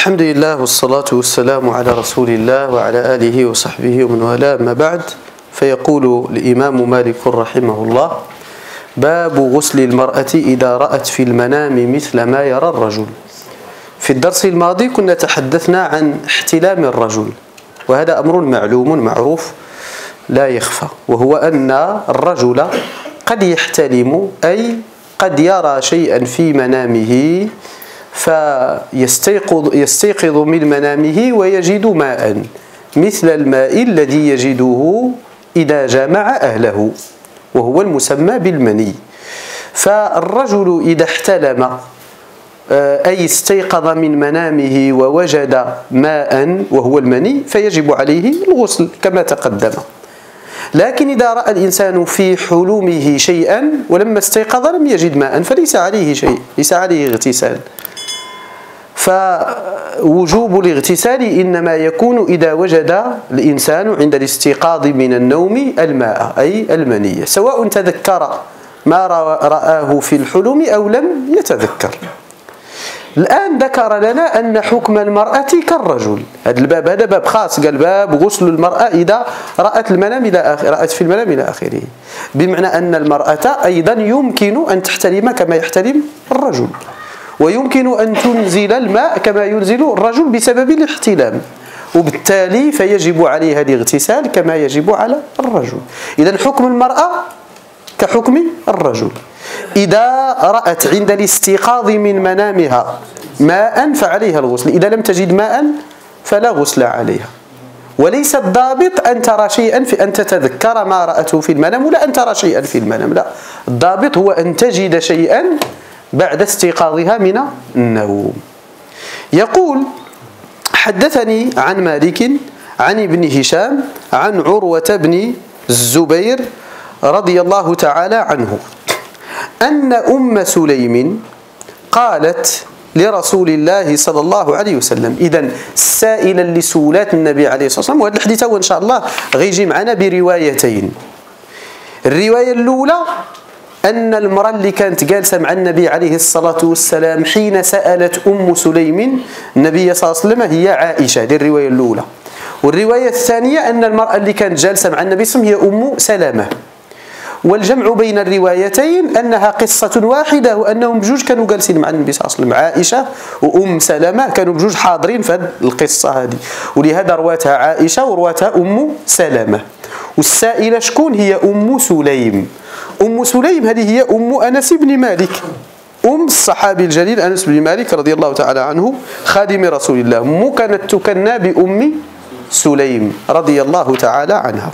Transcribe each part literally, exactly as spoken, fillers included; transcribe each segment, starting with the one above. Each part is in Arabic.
الحمد لله والصلاة والسلام على رسول الله وعلى آله وصحبه ومن والاه. ما بعد، فيقول الإمام مالك رحمه الله: باب غسل المرأة إذا رأت في المنام مثل ما يرى الرجل. في الدرس الماضي كنا تحدثنا عن احتلام الرجل، وهذا أمر معلوم معروف لا يخفى، وهو أن الرجل قد يحتلم، أي قد يرى شيئا في منامه فيستيقظ يستيقظ من منامه ويجد ماء مثل الماء الذي يجده إذا جامع أهله، وهو المسمى بالمني. فالرجل إذا احتلم أي استيقظ من منامه ووجد ماء وهو المني فيجب عليه الغسل كما تقدم. لكن إذا رأى الإنسان في حلمه شيئا ولما استيقظ لم يجد ماء فليس عليه شيء، ليس عليه اغتسال. فوجوب الاغتسال إنما يكون إذا وجد الإنسان عند الاستيقاظ من النوم الماء أي المنية، سواء تذكر ما رآه في الحلم أو لم يتذكر. الآن ذكر لنا أن حكم المرأة كالرجل. هذا الباب هذا باب خاص، قال باب غسل المرأة إذا رأت المنام إلى آخر رأت في المنام إلى آخره، بمعنى أن المرأة أيضا يمكن أن تحتلم كما يحتلم الرجل، ويمكن أن تنزل الماء كما ينزل الرجل بسبب الاحتلام، وبالتالي فيجب عليها الاغتسال كما يجب على الرجل. إذن حكم المرأة كحكم الرجل. إذا رأت عند الاستيقاظ من منامها ماء فعليها الغسل، إذا لم تجد ماء فلا غسل عليها. وليس الضابط أن ترى شيئا في أن تتذكر ما رأته في المنام، ولا أن ترى شيئا في المنام، لا، الضابط هو أن تجد شيئا بعد استيقاظها من النوم. يقول: حدثني عن مالك عن ابن هشام عن عروة بن الزبير رضي الله تعالى عنه أن أم سليم قالت لرسول الله صلى الله عليه وسلم. إذن السائلة اللي سولات النبي عليه الصلاة والسلام، وهذا الحديث هو إن شاء الله غيجي معنا بروايتين. الرواية الأولى أن المرأة اللي كانت جالسة مع النبي عليه الصلاة والسلام حين سألت أم سليم النبي صلى الله عليه وسلم هي عائشة، هذه الرواية الأولى. والرواية الثانية أن المرأة اللي كانت جالسة مع النبي صلى الله عليه وسلم هي أم سلمة. والجمع بين الروايتين أنها قصة واحدة، وأنهم بجوج كانوا جالسين مع النبي صلى الله عليه وسلم، عائشة وأم سلمة كانوا بجوج حاضرين في هذه القصة هذه، ولهذا رواتها عائشة ورواتها أم سلمة. والسائلة شكون؟ هي أم سليم. أم سليم هذه هي أم أنس بن مالك، أم الصحابي الجليل أنس بن مالك رضي الله تعالى عنه خادم رسول الله. أم كانت تكنى بأم سليم رضي الله تعالى عنها.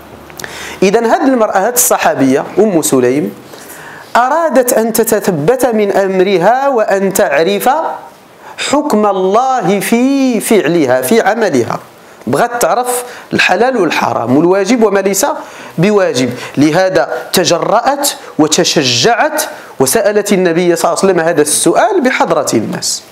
إذن هذه المرأة هذه الصحابية أم سليم أرادت أن تتثبت من أمرها وأن تعرف حكم الله في فعلها في عملها، بغت تعرف الحلال والحرام والواجب وما ليس بواجب. لهذا تجرأت وتشجعت وسألت النبي صلى الله عليه وسلم هذا السؤال بحضرة الناس.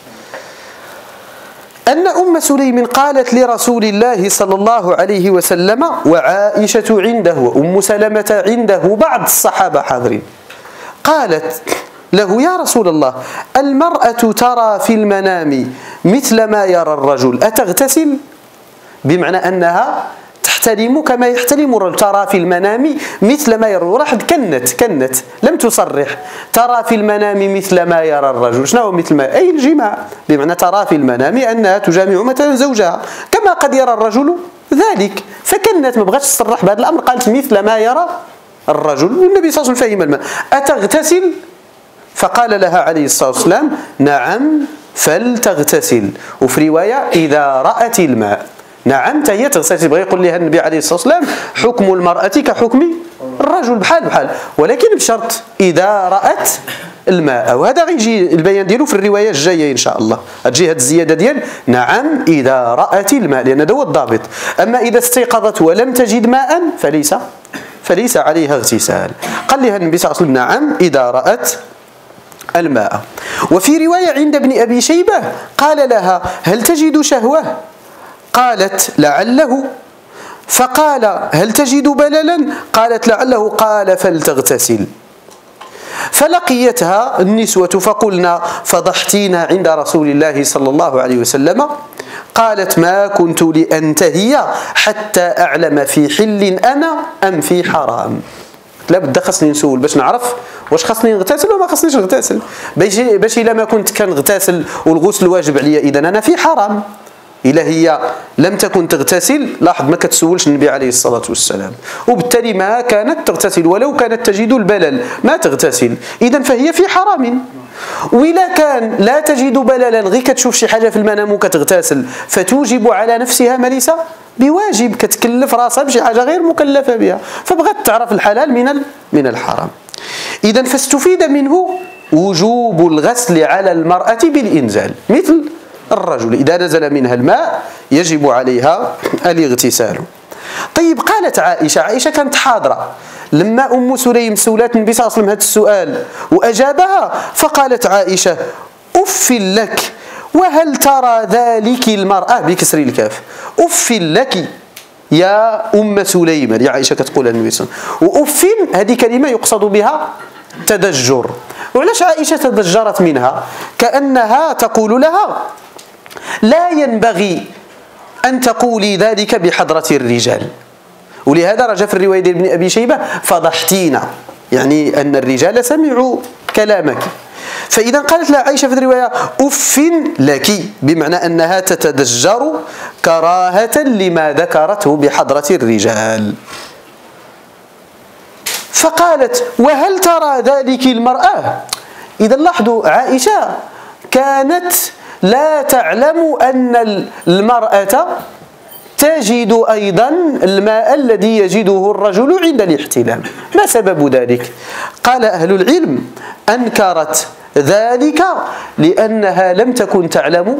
أن أم سليم قالت لرسول الله صلى الله عليه وسلم وعائشة عنده وأم سلمة عنده بعض الصحابة حاضرين، قالت له: يا رسول الله، المرأة ترى في المنام مثل ما يرى الرجل، أتغتسل؟ بمعنى أنها تحتلم كما يحتلم الرجل، ترى في المنام مثل ما يرى. وراحت كنت كنت لم تصرح، ترى في المنام مثل ما يرى الرجل. شنو هو مثل ما؟ أي الجماع، بمعنى ترى في المنام أنها تجامع مثلا زوجها كما قد يرى الرجل ذلك، فكنت ما بغاتش تصرح بهذا الأمر، قالت مثل ما يرى الرجل. والنبي صلى الله عليه وسلم فهم الماء. أتغتسل؟ فقال لها عليه الصلاة والسلام: نعم فلتغتسل. وفي رواية إذا رأت الماء. نعم هي تغتسل، بغى يقول لها النبي عليه الصلاة والسلام حكم المرأة كحكم الرجل بحال بحال، ولكن بشرط إذا رأت الماء. وهذا غيجي البيان ديالو في الرواية الجاية إن شاء الله، تجي هذه الزيادة ديال نعم إذا رأت الماء، لأن هذا هو الضابط. أما إذا استيقظت ولم تجد ماء فليس فليس عليها اغتسال. قال لها النبي صلى الله عليه وسلم نعم إذا رأت الماء. وفي رواية عند ابن أبي شيبة قال لها: هل تجد شهوة؟ قالت: لعله. فقال: هل تجد بللا؟ قالت: لعله. قال: فلتغتسل. فلقيتها النسوة فقلنا فضحتينا عند رسول الله صلى الله عليه وسلم. قالت ما كنت لأنتهي حتى أعلم في حل أنا أم في حرام. لا بد خصني نسول باش نعرف واش خصني نغتسل ولا ما خصنيش نغتسل، باش باش الا ما كنت كنغتسل والغسل واجب عليا اذا انا في حرام. إلا هي لم تكن تغتسل لاحظ ما كتسولش النبي عليه الصلاة والسلام، وبالتالي ما كانت تغتسل ولو كانت تجد البلل ما تغتسل، إذا فهي في حرام. وإلا كان لا تجد بللا غير كتشوف شي حاجة في المنام وكتغتسل فتوجب على نفسها ما ليس بواجب، كتكلف راسها بشي حاجة غير مكلفة بها، فبغت تعرف الحلال من من الحرام. إذا فاستفيد منه وجوب الغسل على المرأة بالإنزال مثل الرجل إذا نزل منها الماء يجب عليها الاغتسال. طيب قالت عائشة، عائشة كانت حاضرة لما أم سليم سولات النبي صلى الله عليه وسلم هذا السؤال وأجابها، فقالت عائشة أف لك وهل ترى ذلك المرأة بكسر الكاف، أف لك يا أم سليم، يا عائشة كتقول النبي صلى الله عليه وسلم، وأف هذه كلمة يقصد بها تدجر. وعلاش عائشة تدجرت منها؟ كأنها تقول لها لا ينبغي أن تقولي ذلك بحضرة الرجال، ولهذا رجع في الرواية ديال ابن أبي شيبة فضحتينا، يعني أن الرجال سمعوا كلامك. فإذا قالت لها عائشة في الرواية أف لك بمعنى أنها تتدجر كراهة لما ذكرته بحضرة الرجال. فقالت وهل ترى ذلك المرأة؟ إذا لاحظوا عائشة كانت لا تعلم أن المرأة تجد أيضا الماء الذي يجده الرجل عند الاحتلام. ما سبب ذلك؟ قال أهل العلم أنكرت ذلك لأنها لم تكن تعلم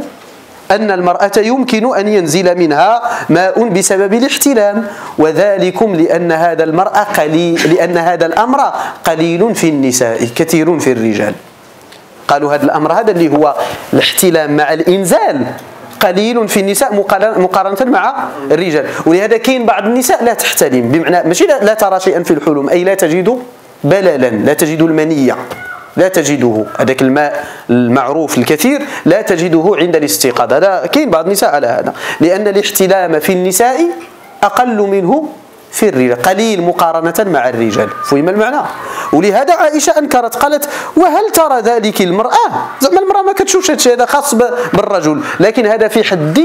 أن المرأة يمكن أن ينزل منها ماء بسبب الاحتلام، وذلكم لأن هذا المرأة قليل، لأن هذا الأمر قليل في النساء كثير في الرجال. قالوا هذا الأمر هذا اللي هو الاحتلام مع الإنزال قليل في النساء مقارنة مع الرجال، ولهذا كاين بعض النساء لا تحتلم، بمعنى ماشي لا ترى شيئا في الحلم، أي لا تجد بللا، لا تجد المنية، لا تجده هذاك الماء المعروف الكثير لا تجده عند الاستيقاظ. هذا كاين بعض النساء على هذا، لأن الاحتلام في النساء أقل منه في الرجال، قليل مقارنة مع الرجال. فهم المعنى؟ ولهذا عائشة أنكرت، قالت وهل ترى ذلك المرأة؟ زعما المرأة ما كتشوفش هادشي، هذا خاص بالرجل، لكن هذا في حد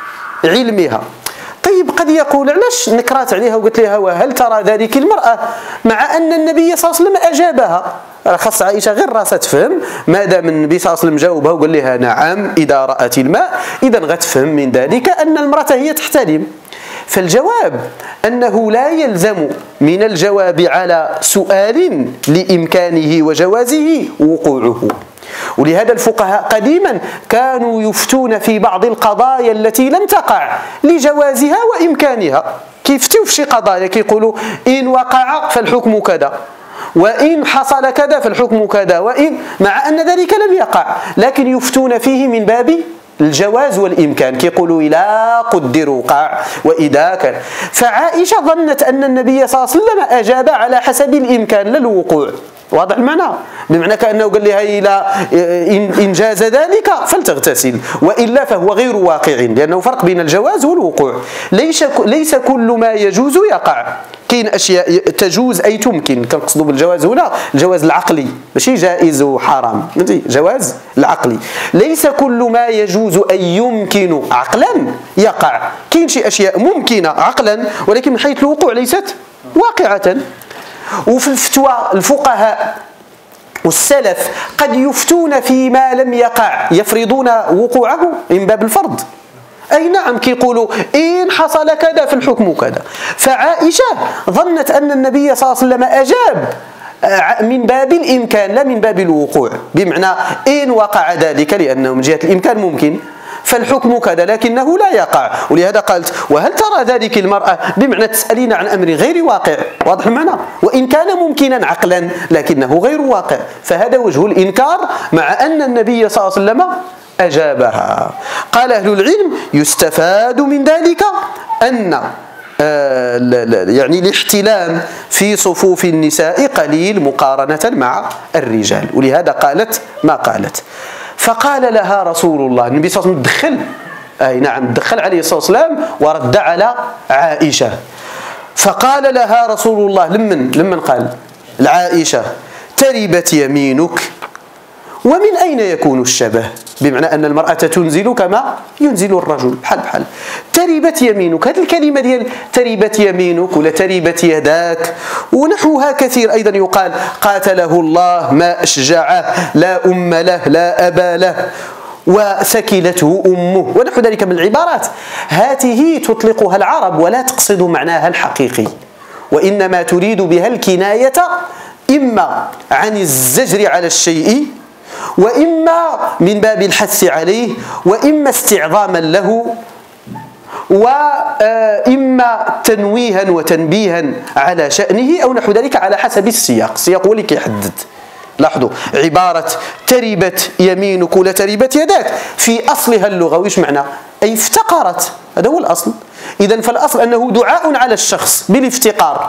علمها. طيب قد يقول علاش نكرات عليها وقلت لها وهل ترى ذلك المرأة مع أن النبي صلى الله عليه وسلم أجابها؟ خاص عائشة غير راسها تفهم، ما دام النبي صلى الله عليه وسلم جاوبها وقال لها نعم إذا رأت الماء، إذا غتفهم من ذلك أن المرأة هي تحتلم. فالجواب أنه لا يلزم من الجواب على سؤال لإمكانه وجوازه وقوعه. ولهذا الفقهاء قديما كانوا يفتون في بعض القضايا التي لم تقع لجوازها وإمكانها، كيفتوا في شي قضايا كيقولوا إن وقع فالحكم كذا، وإن حصل كذا فالحكم كذا، وإن مع أن ذلك لم يقع، لكن يفتون فيه من باب الجواز والإمكان، كيقولوا إلا قدر وقع وإذا كان. فعائشة ظنت أن النبي صلى الله عليه وسلم أجاب على حسب الإمكان لا الوقوع. واضح المعنى؟ بمعنى كأنه قال لها إلى إن جاز ذلك فلتغتسل، وإلا فهو غير واقع، لأنه فرق بين الجواز والوقوع. ليس ليس كل ما يجوز يقع، كاين أشياء تجوز أي تمكن، كنقصدوا بالجواز هنا الجواز العقلي ماشي جائز وحرام، جواز العقلي. ليس كل ما يجوز أي يمكن عقلا يقع، كاين شي أشياء ممكنة عقلا ولكن من حيث الوقوع ليست واقعة. وفي الفتوى الفقهاء والسلف قد يفتون فيما لم يقع، يفرضون وقوعه من باب الفرض. أي نعم كيقولوا إن حصل كذا في الحكم كذا. فعائشة ظنت أن النبي صلى الله عليه وسلم أجاب من باب الإمكان لا من باب الوقوع، بمعنى إن وقع ذلك لأنه من جهة الإمكان ممكن فالحكم كذا لكنه لا يقع. ولهذا قالت وهل ترى ذلك المرأة، بمعنى تسألين عن أمر غير واقع. واضح المعنى؟ وإن كان ممكنا عقلا لكنه غير واقع، فهذا وجه الإنكار مع أن النبي صلى الله عليه وسلم أجابها. قال أهل العلم يستفاد من ذلك أن يعني الاحتلام في صفوف النساء قليل مقارنة مع الرجال، ولهذا قالت ما قالت. فقال لها رسول الله، النبي صلى الله عليه وسلم دخل، أي نعم دخل عليه الصلاة والسلام ورد على عائشة. فقال لها رسول الله، لمن لمن قال العائشة، تربت يمينك. ومن أين يكون الشبه؟ بمعنى أن المرأة تنزل كما ينزل الرجل، بحال بحال. تربت يمينك، هذه الكلمة ديال تربت يمينك ولا تربت يداك ونحوها كثير. أيضا يقال قاتله الله ما أشجعه، لا أم له لا أبا له، وثكلته أمه، ونحو ذلك من العبارات. هذه تطلقها العرب ولا تقصد معناها الحقيقي، وإنما تريد بها الكناية إما عن الزجر على الشيء، وإما من باب الحث عليه، وإما استعظاما له، وإما تنويها وتنبيها على شأنه أو نحو ذلك على حسب السياق. السياق هو اللي كيحدد. لاحظوا عبارة تربت يمينك ولا تربت يداك في أصلها اللغوي ايش معنى؟ أي افتقرت، هذا هو الأصل. إذن فالأصل أنه دعاء على الشخص بالافتقار.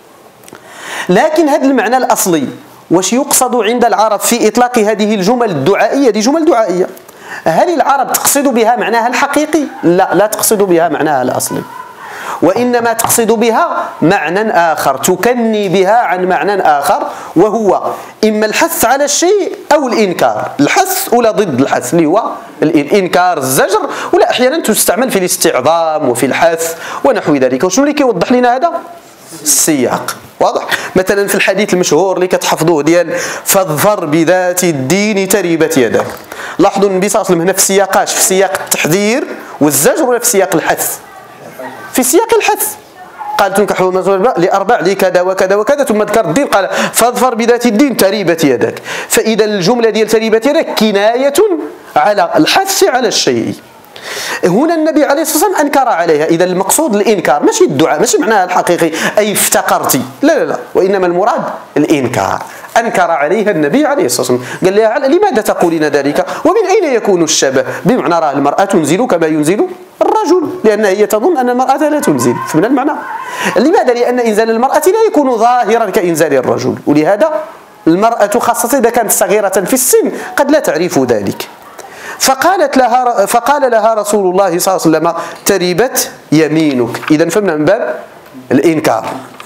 لكن هذا المعنى الأصلي واش يقصد عند العرب في إطلاق هذه الجمل الدعائية؟ دي جمل دعائية، هل العرب تقصد بها معناها الحقيقي؟ لا، لا تقصد بها معناها الأصلي، وإنما تقصد بها معنى آخر، تكني بها عن معنى آخر، وهو إما الحث على الشيء أو الإنكار. الحث ولا ضد الحث اللي هو الإنكار الزجر، ولا أحيانا تستعمل في الاستعظام وفي الحث ونحو ذلك. وشنو اللي كيوضح لنا هذا؟ السياق واضح. مثلا في الحديث المشهور اللي كتحفظوه ديال فاظفر بذات الدين تربت يدك، لاحظوا النبي صلى الله عليه وسلم هنا في السياقاش، في سياق التحذير والزجر ولا في سياق الحث؟ في سياق الحث. قال تنكحوا لأربع لكذا وكذا وكذا، ثم ذكر الدين قال فاظفر بذات الدين تربت يدك. فإذا الجملة ديال تربت يدك كناية على الحث على الشيء. هنا النبي عليه الصلاة والسلام أنكر عليها. إذا المقصود الإنكار، ماشي الدعاء، ماشي معناها الحقيقي أي افتقرتي، لا لا لا، وإنما المراد الإنكار. أنكر عليها النبي عليه الصلاة والسلام، قال لها لماذا تقولين ذلك؟ ومن أين يكون الشبه؟ بمعنى راه المرأة تنزل كما ينزل الرجل، لأن هي تظن أن المرأة لا تنزل، فمن المعنى. لماذا؟ لأن إنزال المرأة لا يكون ظاهرا كإنزال الرجل، ولهذا المرأة خاصة إذا كانت صغيرة في السن قد لا تعرف ذلك. فقالت لها فقال لها رسول الله صلى الله عليه وسلم تربت يمينك. إذن فمن من باب الإنكار.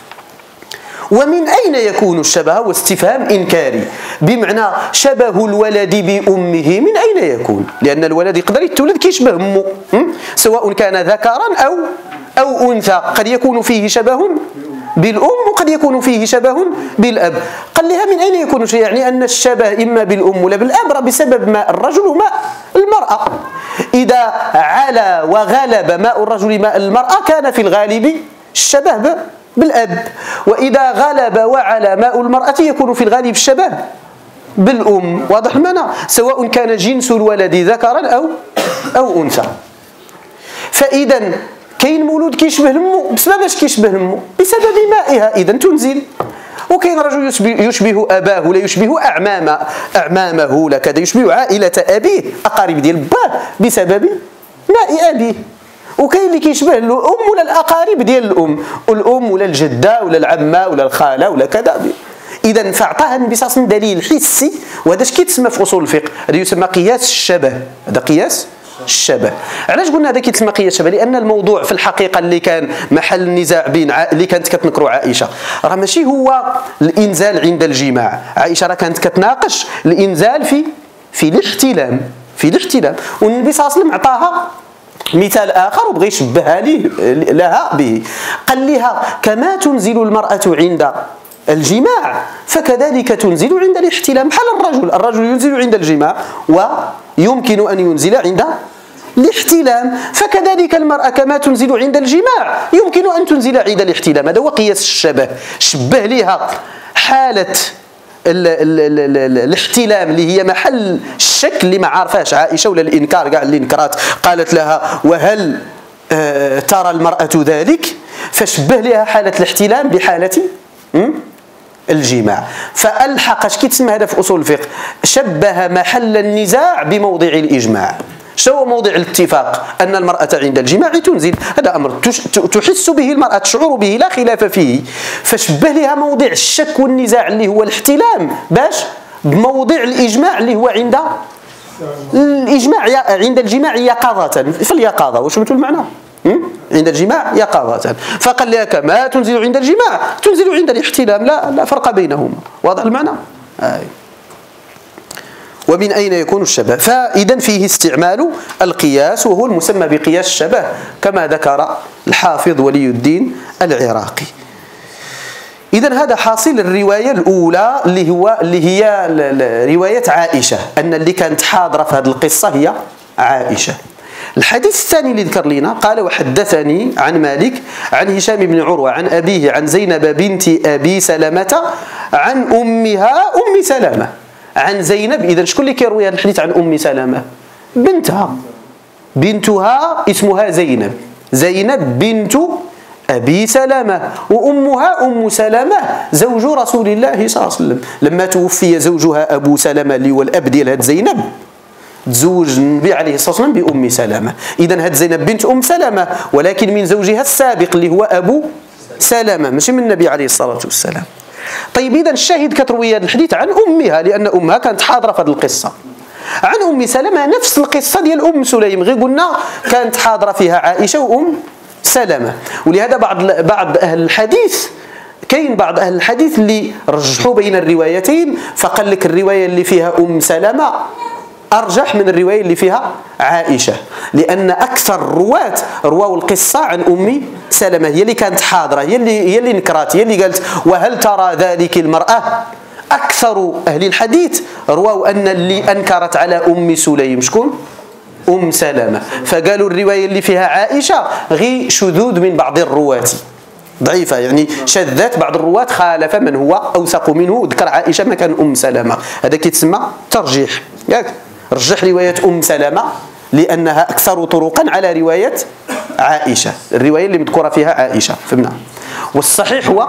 ومن أين يكون الشبه؟ واستفهام إنكاري، بمعنى شبه الولد بأمه من أين يكون؟ لأن الولد يقدر يتولد كيشبه أمه، سواء كان ذكرا أو أو أنثى. قد يكون فيه شبه بالأم وقد يكون فيه شبه بالأب. قال لها من أين يكون شيء؟ يعني أن الشبه إما بالأم ولا بالأب بسبب ماء الرجل وماء المرأة. إذا علا وغلب ماء الرجل ماء المرأة كان في الغالب الشبه بالأب، وإذا غلب وعلى ماء المرأة يكون في الغالب الشبه بالأم. واضح المعنى؟ سواء كان جنس الولد ذكرا أو أو أنثى. فإذا كاين مولود كيشبه لمو بسبب اش كيشبه لمو؟ بسبب مائها، إذا تنزل. وكاين رجل يشبه, يشبه أباه ولا يشبه أعمامه أعمامه ولا كذا، يشبه عائلة أبيه أقارب ديال باه بسبب ماء أبيه. وكاين اللي كيشبه الأم ولا الأقارب ديال الأم، الأم ولا الجدة ولا العمة ولا الخالة ولا كذا. إذا فأعطاها النبي صلى الله عليه وسلم دليل حسي، وهذا اش كيتسمى في أصول الفقه؟ هذا يسمى قياس الشبه. هذا قياس الشبه. علاش قلنا هذا كيتسمى قياس الشبه؟ لأن الموضوع في الحقيقة اللي كان محل النزاع بين ع... اللي كانت كتنكروا عائشة راه ماشي هو الإنزال عند الجماع. عائشة راه كانت كتناقش الإنزال في في الاحتلام، في الاحتلام، والنبي صلى الله عليه وسلم عطاها مثال آخر وبغى يشبهها لها به. قال لها كما تنزل المرأة عند الجماع فكذلك تنزل عند الاحتلام، بحال الرجل، الرجل ينزل عند الجماع ويمكن أن ينزل عند الاحتلام، فكذلك المرأة كما تنزل عند الجماع يمكن أن تنزل عند الاحتلام. هذا هو قياس الشبه. شبه لها حالة ال ال ال ال الاحتلام اللي هي محل الشك اللي ما عارفاش عائشة ولا الإنكار كاع الإنكارات. قالت لها وهل آه ترى المرأة ذلك؟ فشبه لها حالة الاحتلام بحالة الجماع. فألحق اش كيتسمى هذا في أصول الفقه؟ شبه محل النزاع بموضع الإجماع. شو موضع الاتفاق؟ أن المرأة عند الجماع تنزل، هذا أمر تحس به المرأة، تشعر به، لا خلاف فيه. فشبه لها موضع الشك والنزاع اللي هو الاحتلام باش بموضع الإجماع اللي هو عند الإجماع عند الجماع يقظة، في اليقظة. وش مثل المعنى؟ عند الجماع يقظة. فقال لك ما تنزل عند الجماع تنزل عند الاحتلام، لا لا فرق بينهما. واضح المعنى؟ آه. ومن أين يكون الشبه؟ فإذا فيه استعمال القياس، وهو المسمى بقياس الشبه كما ذكر الحافظ ولي الدين العراقي. إذا هذا حاصل الرواية الأولى اللي هو اللي هي رواية عائشة، أن اللي كانت حاضرة في هذه القصة هي عائشة. الحديث الثاني اللي ذكر لنا قال: وحدثني عن مالك عن هشام بن عروة عن أبيه عن زينب بنت أبي سلمة عن أمها أم سلمة عن زينب. إذا شكون اللي كيروي هذا الحديث عن أم سلمة؟ بنتها، بنتها اسمها زينب، زينب بنت أبي سلمة، وأمها أم سلمة زوج رسول الله صلى الله عليه وسلم. لما توفي زوجها أبو سلمة اللي هو الأب ديال هاد زينب، تزوج النبي عليه الصلاة والسلام بأم سلمة. إذا هاد زينب بنت أم سلمة، ولكن من زوجها السابق اللي هو أبو سلمة، ماشي من النبي عليه الصلاة والسلام. طيب إذا الشاهد كتروي هذا الحديث عن أمها، لأن أمها كانت حاضرة في هذه القصة. عن أم سلمة نفس القصة ديال أم سليم، غير قلنا كانت حاضرة فيها عائشة وأم سلمة. ولهذا بعض بعض أهل الحديث، كاين بعض أهل الحديث اللي رجحوا بين الروايتين، فقال لك الرواية اللي فيها أم سلمة أرجح من الرواية اللي فيها عائشة، لأن أكثر الرواة رواوا القصة عن أم سلمة، هي اللي كانت حاضرة، هي اللي هي اللي نكرات، هي اللي قالت: وهل ترى ذلك المرأة؟ أكثر أهل الحديث رواوا أن اللي أنكرت على أم سليم شكون؟ أم سلمة. فقالوا الرواية اللي فيها عائشة غي شذوذ من بعض الرواة، ضعيفة، يعني شذات بعض الرواة، خالف من هو أوثق منه، ذكر عائشة مكان أم سلمة. هذا كيتسمى ترجيح، ياك رجح رواية أم سلمة لأنها أكثر طرقا على رواية عائشة، الرواية اللي مذكورة فيها عائشة، فهمنا؟ والصحيح هو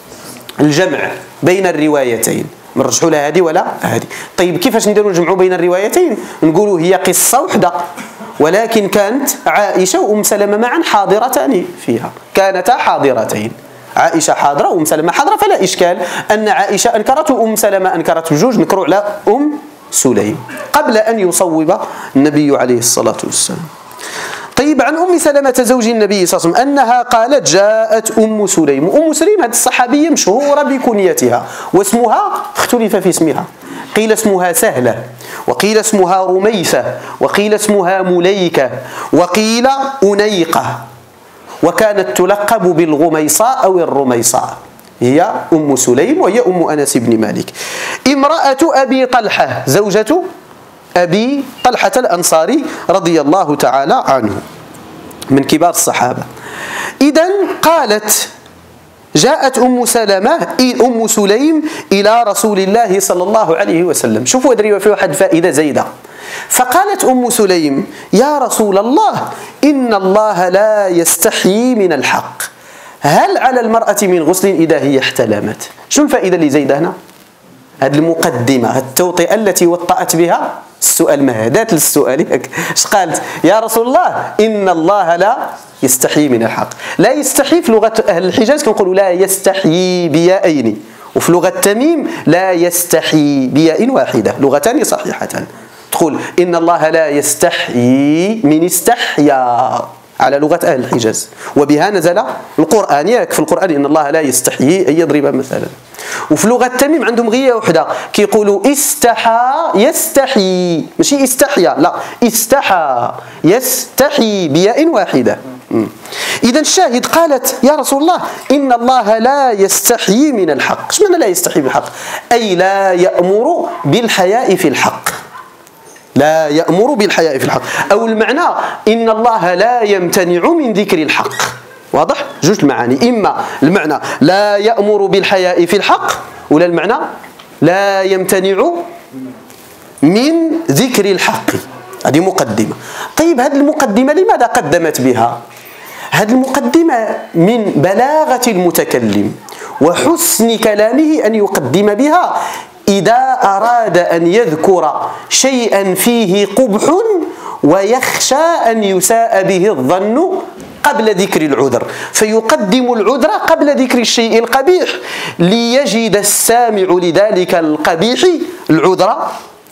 الجمع بين الروايتين، ما نرجحوا لا هذه ولا هذه. طيب كيفاش نديروا نجمعوا بين الروايتين؟ نقولوا هي قصة وحدة، ولكن كانت عائشة وأم سلمة معا حاضرتان فيها، كانتا حاضرتين، عائشة حاضرة وأم سلمة حاضرة، فلا إشكال أن عائشة أنكرت وأم سلمة أنكرت، بجوج نكروا على أم سليم قبل أن يصوب النبي عليه الصلاة والسلام. طيب عن أم سلمة زوج النبي صلى الله عليه وسلم أنها قالت: جاءت أم سليم. أم سليم هذه الصحابية مشهورة بكنيتها، واسمها اختلف في اسمها، قيل اسمها سهلة، وقيل اسمها رميثة، وقيل اسمها مليكة، وقيل أنيقة، وكانت تلقب بالغميصاء أو الرميصاء. هي أم سليم، وهي أم أنس بن مالك، امرأة أبي طلحة، زوجة أبي طلحة الأنصاري رضي الله تعالى عنه، من كبار الصحابة. إذن قالت: جاءت أم سلمة أم سليم إلى رسول الله صلى الله عليه وسلم. شوفوا أدري في واحد فائدة زيدة. فقالت أم سليم: يا رسول الله، إن الله لا يستحيي من الحق، هل على المرأة من غسل إذا هي احتلمت؟ شو الفائدة اللي زايدة هنا؟ هذه المقدمة، التوطئة التي وطأت بها السؤال، مهدات للسؤال. اش قالت؟ يا رسول الله، إن الله لا يستحيي من الحق. لا يستحيي في لغة أهل الحجاز كنقولوا لا يستحيي بيائين، وفي لغة تميم لا يستحيي بياء واحدة، لغتان صحيحتان. تقول إن الله لا يستحيي من استحيا على لغة أهل الحجاز، وبها نزل القرآن، ياك في القرآن إن الله لا يستحيي أن يضرب مثلا. وفي لغة تميم عندهم غية وحدة، كيقولوا استحى يستحي، ماشي استحيا، لا استحى يستحي بياء واحدة. إذا الشاهد قالت: يا رسول الله، إن الله لا يستحيي من الحق. ايش معنى لا يستحيي بالحق؟ أي لا يأمر بالحياء في الحق، لا يأمر بالحياء في الحق، أو المعنى إن الله لا يمتنع من ذكر الحق. واضح؟ جوج المعاني، إما المعنى لا يأمر بالحياء في الحق، ولا المعنى لا يمتنع من ذكر الحق. هذه مقدمة. طيب هذه المقدمة لماذا قدمت بها؟ هذه المقدمة من بلاغة المتكلم وحسن كلامه أن يقدم بها إذا أراد أن يذكر شيئا فيه قبح ويخشى أن يساء به الظن قبل ذكر العذر، فيقدم العذر قبل ذكر الشيء القبيح ليجد السامع لذلك القبيح العذر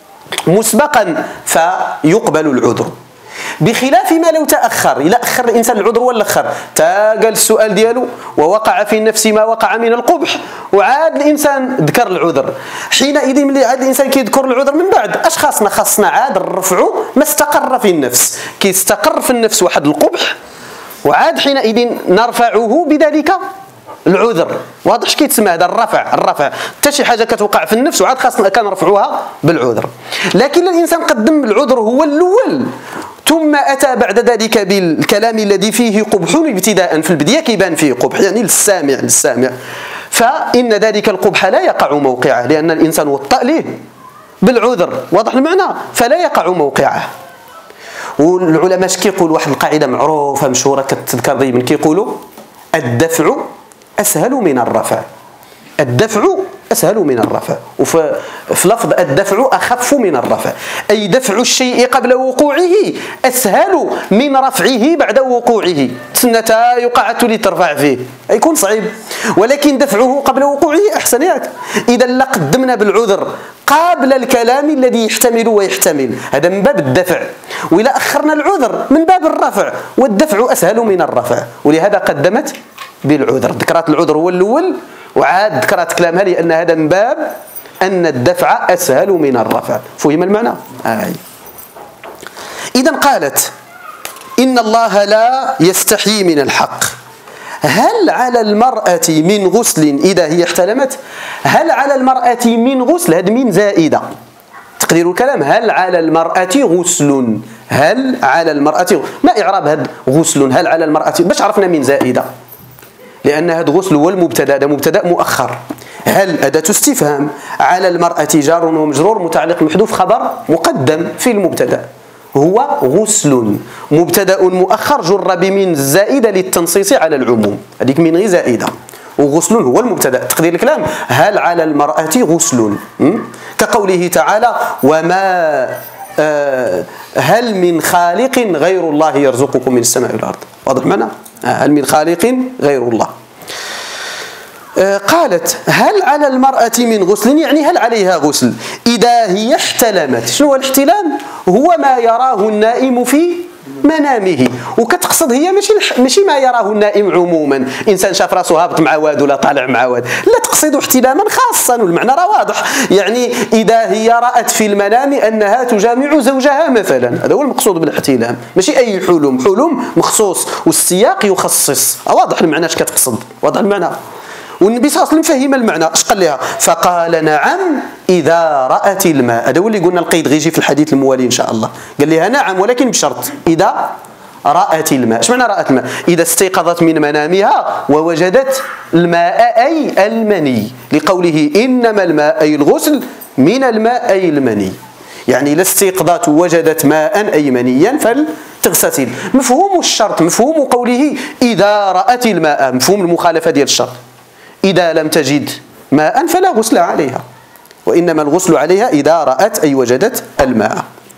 مسبقا فيقبل العذر، بخلاف ما لو تأخر. إذا أخر الإنسان العذر ولا أخر تاقل السؤال ديالو ووقع في النفس ما وقع من القبح وعاد الإنسان ذكر العذر، حينئذ ملي عاد الإنسان كيذكر العذر من بعد اش خاصنا؟ خاصنا عاد نرفعوا ما استقر في النفس، كيستقر في النفس واحد القبح وعاد حينئذ نرفعه بذلك العذر. واضح اش كيتسمى هذا الرفع؟ الرفع حتى شي حاجه كتوقع في النفس وعاد خاصنا كنرفعوها بالعذر. لكن الانسان قدم العذر هو الاول ثم اتى بعد ذلك بالكلام الذي فيه قبح ابتداء، في البدايه كيبان فيه قبح يعني للسامع للسامع فان ذلك القبح لا يقع موقعه لان الانسان وطأ له بالعذر. واضح المعنى؟ فلا يقع موقعه. والعلماء اش كيقولوا؟ واحد القاعده معروفه مشهوره كتذكر دائما، كيقولوا الدفع أسهل من الرفع. الدفع أسهل من الرفع، وفي لفظ الدفع أخف من الرفع، أي دفع الشيء قبل وقوعه أسهل من رفعه بعد وقوعه. تسنتا يقع لترفع فيه يكون صعيب، ولكن دفعه قبل وقوعه أحسن. ياك إذا لقدمنا بالعذر قبل الكلام الذي يحتمل ويحتمل، هذا من باب الدفع، وإذا أخرنا العذر من باب الرفع، والدفع أسهل من الرفع، ولهذا قدمت بالعذر. ذكرت العذر هو الأول وعاد ذكرت كلامها لأن هذا من باب أن الدفع أسهل من الرفع. فهم المعنى؟ آه. إذا قالت إن الله لا يستحيي من الحق. هل على المرأة من غسل إذا هي احتلمت؟ هل على المرأة من غسل؟ هذا من زائدة، تقدير الكلام هل على المرأة غسل؟ هل على المرأة ما إعراب هذا غسل؟ هل على المرأة باش عرفنا من زائدة؟ لأن هذا غسل هو المبتدا، هذا مبتدا مؤخر. هل أداة استفهام، على المرأة جار ومجرور متعلق محذوف خبر مقدم في المبتدا، هو غسل مبتدا مؤخر جر بمن الزائده للتنصيص على العموم، هذيك من غير زائده، وغسل هو المبتدا. تقدير الكلام هل على المرأة غسل، كقوله تعالى وما آه هل من خالق غير الله يرزقكم من السماء والارض. واضح المعنى؟ هل من خالق غير الله. آه قالت هل على المرأة من غسل، يعني هل عليها غسل إذا هي احتلمت. شنو هو الاحتلام؟ هو ما يراه النائم في منامه، وكتقصد هي ماشي ماشي ما يراه النائم عموما، انسان شاف راسه هابط مع واد ولا طالع مع واد، لا تقصد احتلاما خاصا، والمعنى راه واضح، يعني اذا هي رأت في المنام انها تجامع زوجها مثلا، هذا هو المقصود بالاحتلام، ماشي اي حلم، حلم مخصوص والسياق يخصص. واضح المعنى اش كتقصد؟ واضح المعنى. والنبي صلى الله عليه وسلم فهم المعنى، اش قال لها؟ فقال نعم إذا رأت الماء. هذا هو اللي قلنا القيد غيجي في الحديث الموالي إن شاء الله. قال لها نعم ولكن بشرط إذا رأت الماء. ايش معنى رأت الماء؟ إذا استيقظت من منامها ووجدت الماء أي المني، لقوله إنما الماء أي الغسل من الماء أي المني، يعني إذا استيقظت ووجدت ماء أي منيا فلتغتسل. مفهوم الشرط، مفهوم قوله إذا رأت الماء، مفهوم المخالفة ديال الشرط، إذا لم تجد ماء فلا غسل عليها، وإنما الغسل عليها إذا رأت أي وجدت الماء.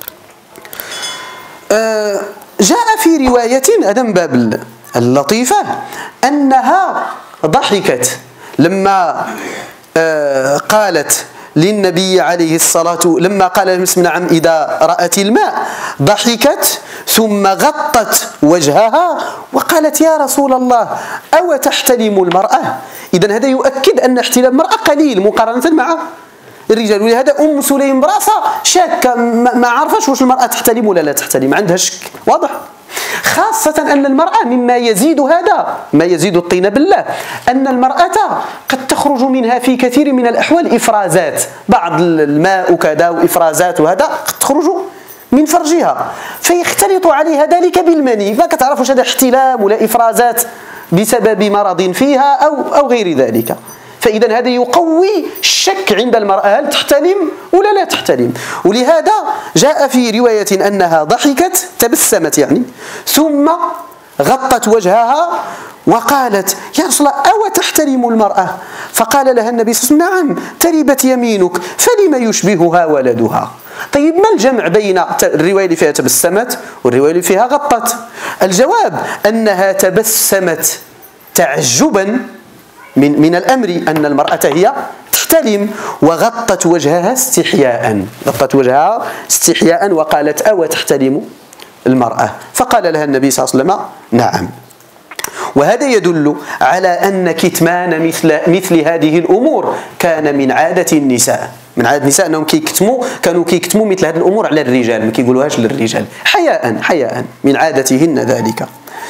أه جاء في رواية، هذا من باب اللطيفة، أنها ضحكت لما أه قالت للنبي عليه الصلاة، لما قال بسم نعم إذا رأت الماء، ضحكت ثم غطت وجهها وقالت يا رسول الله أو تحتلم المرأة؟ إذن هذا يؤكد أن احتلام المرأة قليل مقارنة مع الرجال، ولهذا أم سليم براسها شاكة ما عرفش واش المرأة تحتلم ولا لا تحتلم، عندها شك. واضح؟ خاصة أن المرأة مما يزيد هذا، ما يزيد الطين بالله، أن المرأة قد تخرج منها في كثير من الأحوال إفرازات، بعض الماء وكذا وإفرازات وهذا قد تخرج من فرجها، فيختلط عليها ذلك بالمني، ما كتعرفش هذا احتلام ولا إفرازات بسبب مرض فيها أو أو غير ذلك. فإذا هذا يقوي الشك عند المرأة هل تحتلم ولا لا تحتلم. ولهذا جاء في رواية أنها ضحكت، تبسمت يعني، ثم غطت وجهها وقالت يا رسول الله أو تحترم المرأة؟ فقال لها النبي صلى الله عليه وسلم نعم تربت يمينك فلما يشبهها ولدها. طيب ما الجمع بين الرواية اللي فيها تبسمت والرواية اللي فيها غطت؟ الجواب أنها تبسمت تعجبا من, من الأمر أن المرأة هي تحتلم، وغطت وجهها استحياء، غطت وجهها استحياء وقالت أو تحتلم المرأة؟ فقال لها النبي صلى الله عليه وسلم نعم. وهذا يدل على أن كتمان مثل, مثل هذه الأمور كان من عادة النساء، من عادة النساء أنهم كيكتموا كانوا كيكتموا مثل هذه الأمور على الرجال، ما كيقولوهاش للرجال حياء حياء من عادتهن ذلك.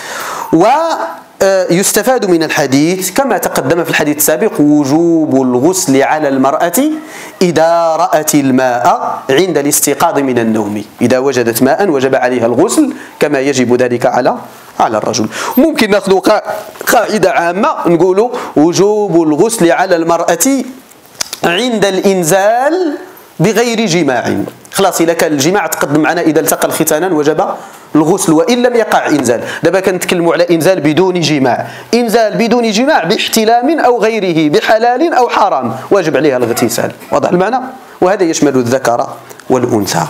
ويستفاد من الحديث كما تقدم في الحديث السابق وجوب الغسل على المرأة إذا رأت الماء عند الاستيقاظ من النوم، إذا وجدت ماء وجب عليها الغسل كما يجب ذلك على على الرجل. ممكن ناخذ قاعدة عامة نقولوا وجوب الغسل على المرأة عند الإنزال بغير جماع. خلاص إذا كان الجماع تقدم معنا إذا التقى الختانان وجب الغسل وإن لم يقع إنزال. دابا كنتكلموا على إنزال بدون جماع، إنزال بدون جماع باحتلام أو غيره بحلال أو حرام واجب عليها الاغتسال. واضح المعنى؟ وهذا يشمل الذكر والأنثى.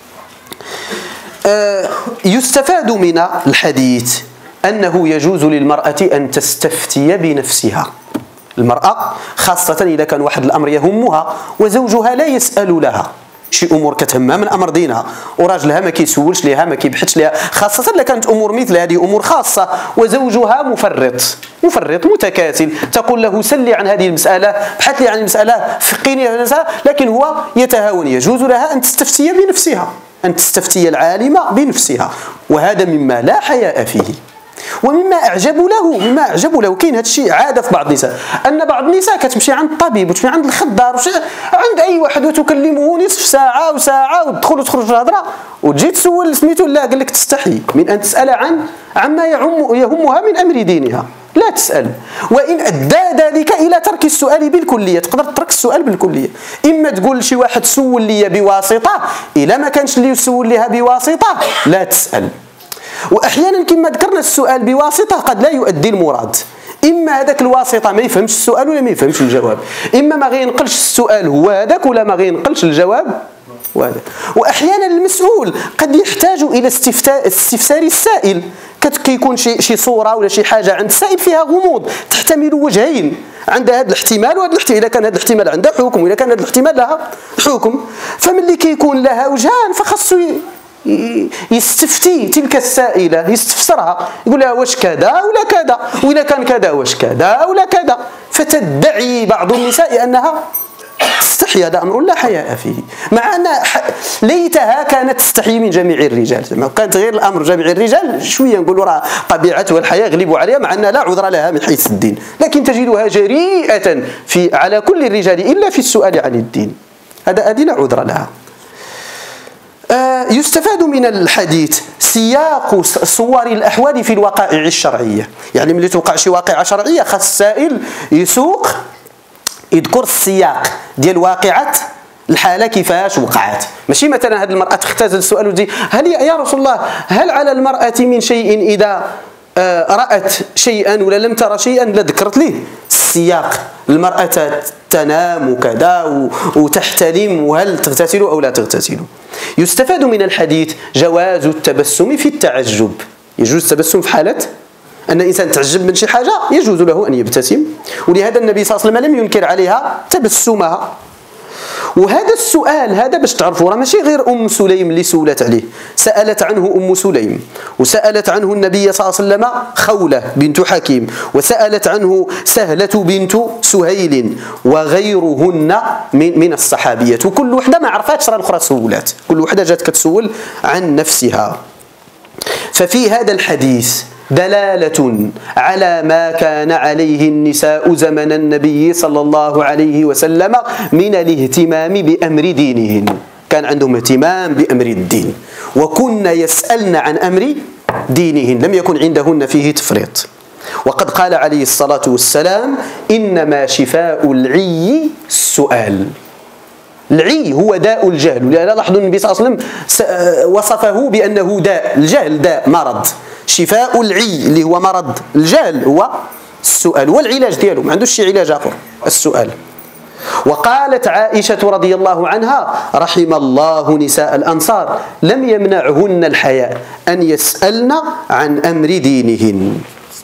يستفاد من الحديث أنه يجوز للمرأة أن تستفتي بنفسها. المرأة خاصة إذا كان واحد الأمر يهمها وزوجها لا يسأل لها شي أمور كتهمها من أمر دينها وراجلها ما كيسولش ليها ما كيبحثش ليها، خاصة إذا كانت أمور مثل هذه أمور خاصة وزوجها مفرط مفرط متكاسل، تقول له سلي عن هذه المسألة، بحث لي عن المسألة، فقيني عن المسألة، لكن هو يتهاون. يجوز لها أن تستفتي بنفسها، أن تستفتي العالمة بنفسها، وهذا مما لا حياء فيه. ومما أعجب له مما أعجب له كاين هذا الشيء عادة في بعض النساء، أن بعض النساء كتمشي عند الطبيب وتمشي عند الخدار عند أي واحد وتكلمه نصف ساعة وساعة وتدخل وتخرج في الهضرة وتجي تسول سميتو لا قال لك تستحي من أن تسأل عن عما يهم يهمها من أمر دينها، لا تسأل. وإن أدى ذلك إلى ترك السؤال بالكلية، تقدر تترك السؤال بالكلية، إما تقول لشي واحد سول لي بواسطة، إلا ما كانش اللي يسول لها بواسطة لا تسأل. وأحيانا كما ذكرنا السؤال بواسطة قد لا يؤدي المراد، إما هذاك الواسطة ما يفهمش السؤال ولا ما يفهمش الجواب، إما ما غينقلش السؤال هو هذاك ولا ما غينقلش الجواب وهذا. وأحيانا المسؤول قد يحتاج إلى استفتاء استفسار السائل، كيكون شي شي صورة ولا شي حاجة عند السائل فيها غموض تحتمل وجهين، عند هذا الاحتمال وهذا الاحتمال، إذا كان هذا الاحتمال عنده حكم وإذا كان هذا الاحتمال لها حكم، فملي كيكون لها وجهان فخصو يستفتي تلك السائلة، يستفسرها، يقول لها واش كذا ولا كذا، وإذا كان كذا واش كذا ولا كذا، فتدعي بعض النساء أنها تستحي. هذا أمر لا حياء فيه، مع أن ليتها كانت تستحي من جميع الرجال، كانت غير الأمر جميع الرجال شوية نقولوا راه طبيعة والحياة يغلب عليها، مع أن لا عذر لها من حيث الدين، لكن تجدها جريئة في على كل الرجال إلا في السؤال عن الدين، هذا أدي لا عذر لها. يستفاد من الحديث سياق صور الأحوال في الوقائع الشرعية، يعني ملي توقع شي واقعة شرعية خاص السائل يسوق يذكر السياق ديال واقعة الحالة كيفاش وقعت، ماشي مثلا هذه المرأة تختزل السؤال وتجي هل يا رسول الله هل على المرأة من شيء إذا رأت شيئا ولا لم ترى شيئا، لا ذكرت ليه السياق، المرأة تنام وكذا وتحتلم وهل تغتسل أو لا تغتسل. يستفاد من الحديث جواز التبسم في التعجب، يجوز التبسم في حالة أن الإنسان تعجب من شي حاجة يجوز له أن يبتسم، ولهذا النبي صلى الله عليه وسلم لم ينكر عليها تبسمها. وهذا السؤال هذا باش تعرفوا راه ماشي غير أم سليم اللي سولت عليه، سألت عنه أم سليم، وسألت عنه النبي صلى الله عليه وسلم خولة بنت حكيم، وسألت عنه سهلة بنت سهيل وغيرهن من من الصحابيات، وكل وحدة ما عرفاتش راه الأخرى سولات، كل وحدة جات كتسول عن نفسها. ففي هذا الحديث دلالة على ما كان عليه النساء زمن النبي صلى الله عليه وسلم من الاهتمام بأمر دينهن، كان عندهم اهتمام بأمر الدين، وكن يسألن عن أمر دينهن، لم يكن عندهن فيه تفريط. وقد قال عليه الصلاة والسلام إنما شفاء العي السؤال. العي هو داء الجهل، ولهذا لاحظوا النبي صلى الله عليه وسلم وصفه بأنه داء، الجهل داء مرض، شفاء العي اللي هو مرض الجهل هو السؤال، والعلاج ديالو ما عندوش شي علاج آخر السؤال. وقالت عائشة رضي الله عنها رحم الله نساء الأنصار لم يمنعهن الحياء أن يسألن عن أمر دينهن.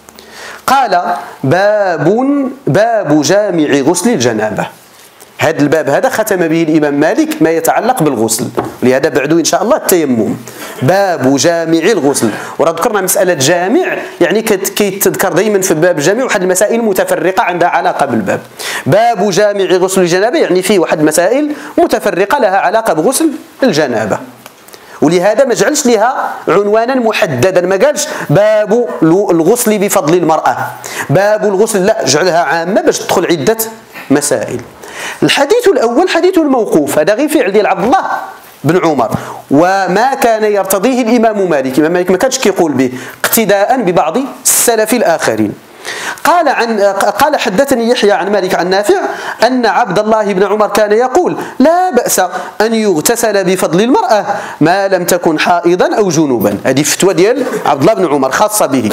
قال باب باب جامع غسل الجنابة. هذا الباب هذا ختم به الإمام مالك ما يتعلق بالغسل، لهذا بعده إن شاء الله التيمم. باب جامع الغسل، وراه ذكرنا مسألة جامع يعني كيتذكر دائما في باب الجامع واحد المسائل متفرقة عندها علاقة بالباب. باب جامع غسل الجنابة يعني فيه واحد المسائل متفرقة لها علاقة بغسل الجنابة، ولهذا ما جعلش لها عنوانا محددا، ما قالش باب الغسل بفضل المرأة، باب الغسل، لا، جعلها عامة باش تدخل عدة مسائل. الحديث الأول حديث الموقوف، هذا غير فعل ديال عبد الله بن عمر، وما كان يرتضيه الإمام مالك. الإمام مالك ما كانش كيقول به اقتداء ببعض السلف الآخرين. قال عن قال حدثني يحيى عن مالك عن نافع أن عبد الله بن عمر كان يقول لا بأس أن يغتسل بفضل المرأة ما لم تكن حائضا أو جنوبا. هذه فتوى ديال عبد الله بن عمر خاصة به،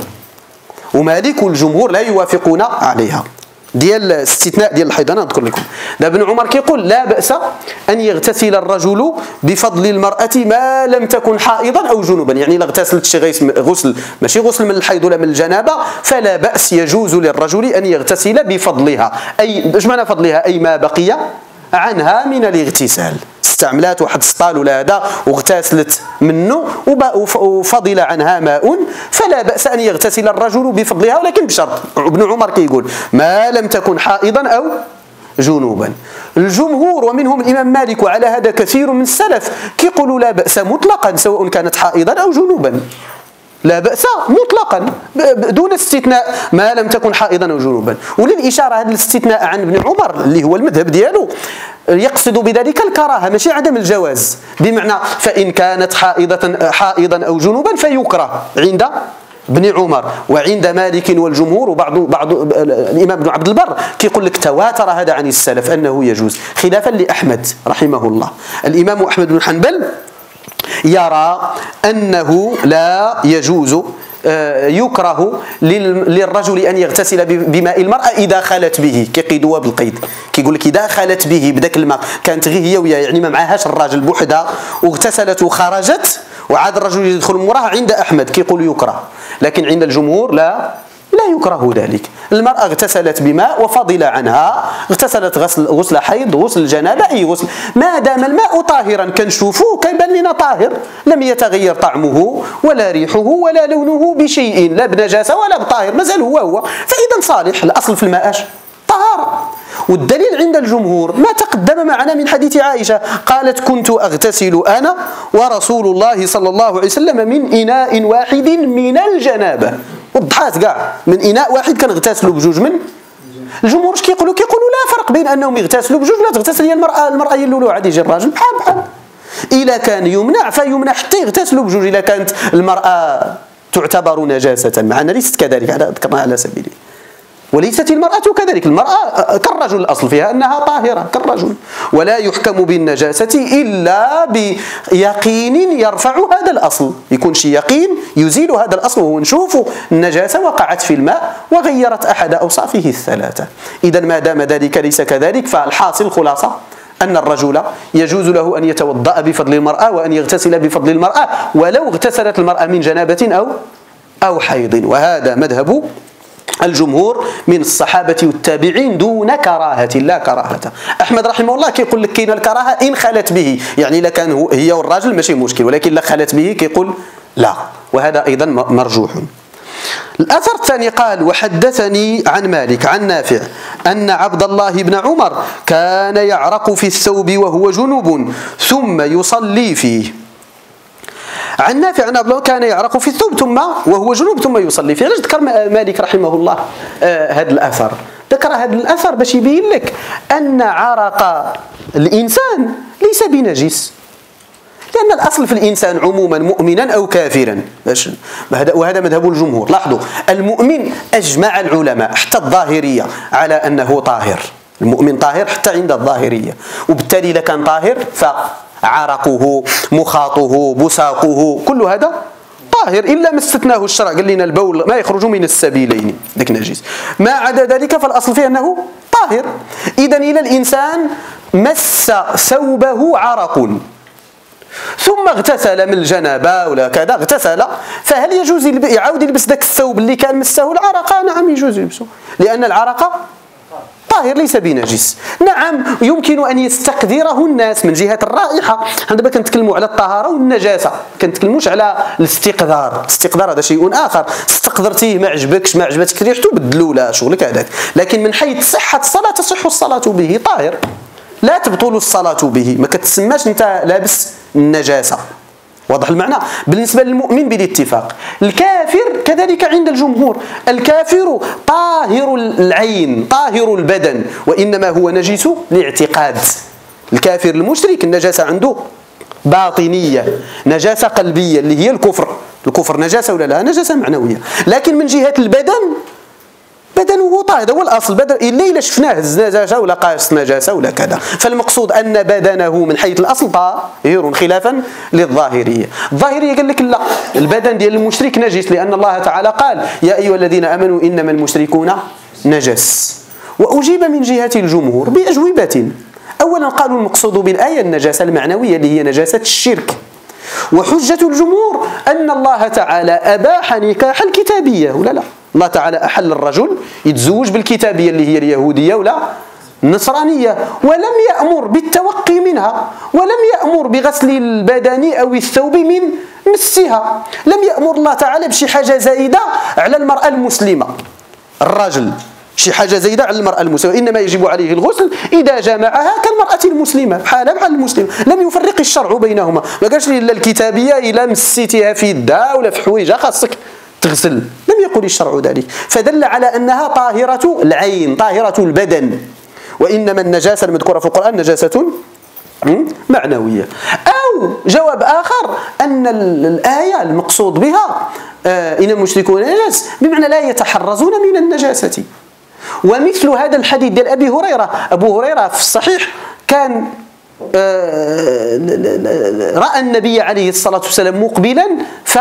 ومالك والجمهور لا يوافقون عليها، ديال الاستثناء ديال الحيض. انا نذكر لكم ابن عمر كيقول لا بأس أن يغتسل الرجل بفضل المرأة ما لم تكن حائضا أو جنوبا، يعني الا اغتسلت شي غسل ماشي غسل من الحيض ولا من الجنابة فلا بأس، يجوز للرجل أن يغتسل بفضلها. أي اش معنى فضلها؟ أي ما بقي عنها من الاغتسال، استعملات واحد السطال ولا هذا واغتسلت منه وفضل عنها ماء فلا بأس أن يغتسل الرجل بفضلها، ولكن بشرط. ابن عمر كيقول ما لم تكن حائضا أو جنوبا. الجمهور ومنهم الإمام مالك وعلى هذا كثير من السلف كيقولوا لا بأس مطلقا سواء كانت حائضا أو جنوبا، لا بأس مطلقا دون استثناء ما لم تكن حائضا أو جنوبا. وللإشارة هذا الاستثناء عن ابن عمر اللي هو المذهب ديالو يقصد بذلك الكراهة ماشي عدم الجواز، بمعنى فإن كانت حائضة حائضا أو جنوبا فيكره عند ابن عمر وعند مالك والجمهور، وبعض بعض الإمام ابن عبد البر كيقول لك تواتر هذا عن السلف أنه يجوز، خلافا لأحمد رحمه الله. الإمام أحمد بن حنبل يرى أنه لا يجوز، يكره للرجل أن يغتسل بماء المرأة إذا خلت به، كيقيدوها بالقيد، كيقول لك إذا خلت به بداك الماء، كانت غير هي وياه يعني ما معهاش الراجل بوحدها واغتسلت وخرجت وعاد الرجل يدخل المرأة، عند أحمد كيقول يكره، لكن عند الجمهور لا لا يكره ذلك. المرأة اغتسلت بماء وفضل عنها، اغتسلت غسل غسل حيض غسل جنابة أي غسل، ما دام الماء طاهرا كنشوفوه كيبان لنا طاهر، لم يتغير طعمه ولا ريحه ولا لونه بشيء، لا بنجاسة ولا بطاهر، مازال هو هو، فإذا صالح. الأصل في الماء طهارة. والدليل عند الجمهور ما تقدم معنا من حديث عائشة قالت كنت أغتسل أنا ورسول الله صلى الله عليه وسلم من إناء واحد من الجنابة، وضحات كاع من إناء واحد كنغتسلوا بجوج من. الجمهور اش كيقولوا؟ كيقولوا لا فرق بين أنهم يغتسلوا بجوج ولا تغتسل هي المرأة، المرأة هي الأولى وعاد يجي الراجل بحال بحال. إذا كان يمنع فيمنع حتى يغتسلوا بجوج، إذا كانت المرأة تعتبر نجاسة، معنا ليست كذلك، هذا ذكرنا على سبيله. وليست المرأة كذلك، المرأة كالرجل الأصل فيها أنها طاهرة كالرجل، ولا يحكم بالنجاسة إلا بيقين يرفع هذا الأصل، يكون شي يقين يزيل هذا الأصل، وهو نشوف النجاسة وقعت في الماء وغيرت أحد أوصافه الثلاثة. إذا ما دام ذلك ليس كذلك فالحاصل خلاصة أن الرجل يجوز له أن يتوضأ بفضل المرأة وأن يغتسل بفضل المرأة ولو اغتسلت المرأة من جنابة أو أو حيض، وهذا مذهب الجمهور من الصحابة والتابعين دون كراهة، لا كراهة. أحمد رحمه الله كيقول لك كاين الكراهة إن خلت به، يعني إلا كان هي والراجل ماشي مشكل، ولكن لا خلت به كيقول لا، وهذا أيضا مرجوح. الأثر الثاني قال وحدثني عن مالك عن نافع أن عبد الله بن عمر كان يعرق في الثوب وهو جنوب ثم يصلي فيه. عن نافع أن عبد الله كان يعرق في الثوب ثم وهو جنوب ثم يصلي فيه. علاش ذكر مالك رحمه الله آه هذا الأثر؟ ذكر هذا الأثر باش يبين لك أن عرق الإنسان ليس بنجس، لأن الأصل في الإنسان عموما مؤمنا أو كافرا، وهذا مذهب الجمهور. لاحظوا المؤمن أجمع العلماء حتى الظاهرية على أنه طاهر، المؤمن طاهر حتى عند الظاهرية، وبالتالي إذا كان طاهر فعرقه مخاطه بساقه كل هذا طاهر إلا ما استثناه الشرع، قال لنا البول ما يخرج من السبيلين ذاك نجس، ما عدا ذلك فالأصل فيه أنه طاهر. إذا إلى الإنسان مس ثوبه عرق ثم اغتسل من الجنابة ولا كذا اغتسل، فهل يجوز يعاود يلبس ذاك الثوب اللي كان مسه العرق؟ نعم يجوز يلبسه، لأن العرق طاهر ليس بنجس. نعم يمكن أن يستقذره الناس من جهة الرائحة، حنا دابا كنتكلموا على الطهارة والنجاسة، كنتكلموش على الاستقذار. الاستقذار هذا شيء آخر، استقذرتيه ما عجبكش ما عجبتك ريحته بدلوا له شغلك هذاك. لكن من حيث صحة الصلاة تصح الصلاة به، طاهر لا تبطل الصلاة به، ما كتسماش انت لابس النجاسة. واضح المعنى؟ بالنسبة للمؤمن بالاتفاق. الكافر كذلك عند الجمهور، الكافر طاهر العين طاهر البدن، وإنما هو نجس الاعتقاد. الكافر المشرك النجاسة عنده باطنية، نجاسة قلبية اللي هي الكفر. الكفر نجاسة ولا لا؟ نجاسة معنوية. لكن من جهة البدن بدنه طاهر، هذا هو الاصل. بدن الا الا شفناه هز نجاسه ولا قاس نجاسه ولا كذا، فالمقصود ان بدنه من حيث الاصل طاهر، خلافا للظاهريه. الظاهريه قال لك لا، البدن ديال المشرك نجس، لان الله تعالى قال يا ايها الذين امنوا انما المشركون نجس. واجيب من جهه الجمهور باجوبه. اولا قالوا المقصود بالايه النجاسه المعنويه اللي هي نجاسه الشرك، وحجه الجمهور ان الله تعالى اباح نكاح الكتابيه ولا لا. الله تعالى أحل الرجل يتزوج بالكتابية اللي هي اليهودية ولا النصرانية، ولم يأمر بالتوقي منها، ولم يأمر بغسل البدن أو الثوب من مسها. لم يأمر الله تعالى بشي حاجة زائدة على المرأة المسلمة، الرجل شي حاجة زائدة على المرأة المسلمة، إنما يجب عليه الغسل إذا جامعها كالمرأة المسلمة، بحالها بحال المسلمة. لم يفرق الشرع بينهما، ما قالش إلا الكتابية إلا مسيتها في يدها ولا في حويجها خاصك تغسل، لم يقل الشرع ذلك. فدل على أنها طاهرة العين طاهرة البدن، وإنما النجاسة المذكورة في القرآن نجاسة معنوية. أو جواب آخر أن الآية المقصود بها إن المشركون نجس بمعنى لا يتحرزون من النجاسة. ومثل هذا الحديث ديال أبي هريرة، أبو هريرة في الصحيح كان رأى النبي عليه الصلاة والسلام مقبلا ف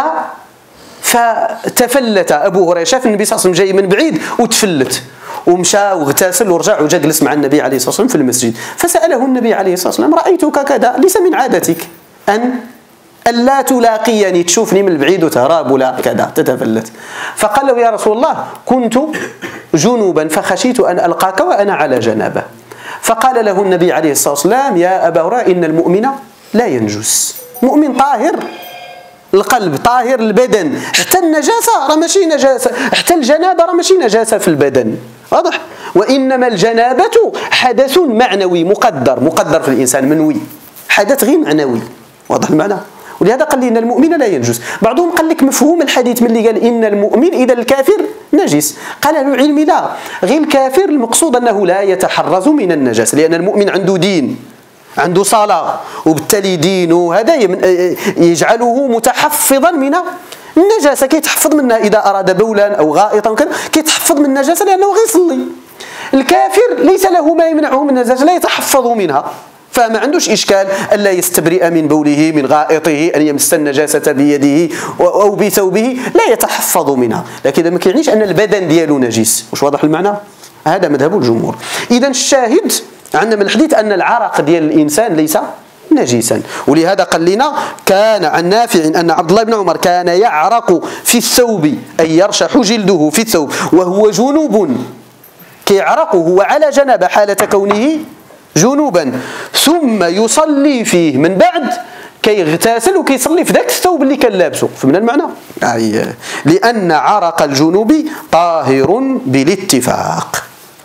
فتفلت أبو هريرة، شاف النبي صلى الله عليه وسلم جاي من بعيد وتفلت ومشى واغتسل ورجع وجا جلس مع النبي عليه الصلاة والسلام في المسجد. فسأله النبي عليه الصلاة والسلام رأيتك كذا، ليس من عادتك أن ألا تلاقيني تشوفني من بعيد وتهرب ولا كذا تتفلت؟ فقال له يا رسول الله كنت جنوبا فخشيت أن ألقاك وأنا على جنابة. فقال له النبي عليه الصلاة والسلام يا أبا هريرة إن المؤمن لا ينجس، مؤمن طاهر القلب طاهر البدن، حتى النجاسة راه ماشي نجاسة، حتى الجنابة راه ماشي نجاسة في البدن، واضح؟ وإنما الجنابة حدث معنوي مقدر مقدر في الإنسان منوي، حدث غير معنوي، واضح المعنى؟ ولهذا قال لي إن المؤمن لا ينجس. بعضهم قال لك مفهوم الحديث من اللي قال إن المؤمن إذا الكافر نجس، قال أهل العلم لا، غير الكافر المقصود أنه لا يتحرز من النجاسة، لأن المؤمن عنده دين عنده صلاة، وبالتالي دينه هذا يجعله متحفظا من النجاسة، كيتحفظ منها إذا أراد بولا أو غائطا وكذا كيتحفظ من النجاسة لأنه غيصلي. الكافر ليس له ما يمنعه من النجاسة، لا يتحفظ منها، فما عندوش إشكال ألا يستبرئ من بوله من غائطه، أن يمس النجاسة بيده أو بثوبه، لا يتحفظ منها. لكن هذا ما كيعنيش أن البدن ديالو نجس. واش واضح المعنى؟ هذا مذهب الجمهور. إذا الشاهد عندنا من الحديث أن العرق ديال الإنسان ليس نجيسا، ولهذا قال لنا كان عن نافع أن عبد الله بن عمر كان يعرق في الثوب أي يرشح جلده في الثوب وهو جنوب، كيعرق هو على جنابة حالة كونه جنوبا، ثم يصلي فيه من بعد كيغتسل وكيصلي في ذاك الثوب اللي كان لابسه. فهمنا المعنى؟ أي لأن عرق الجنوب طاهر بالاتفاق.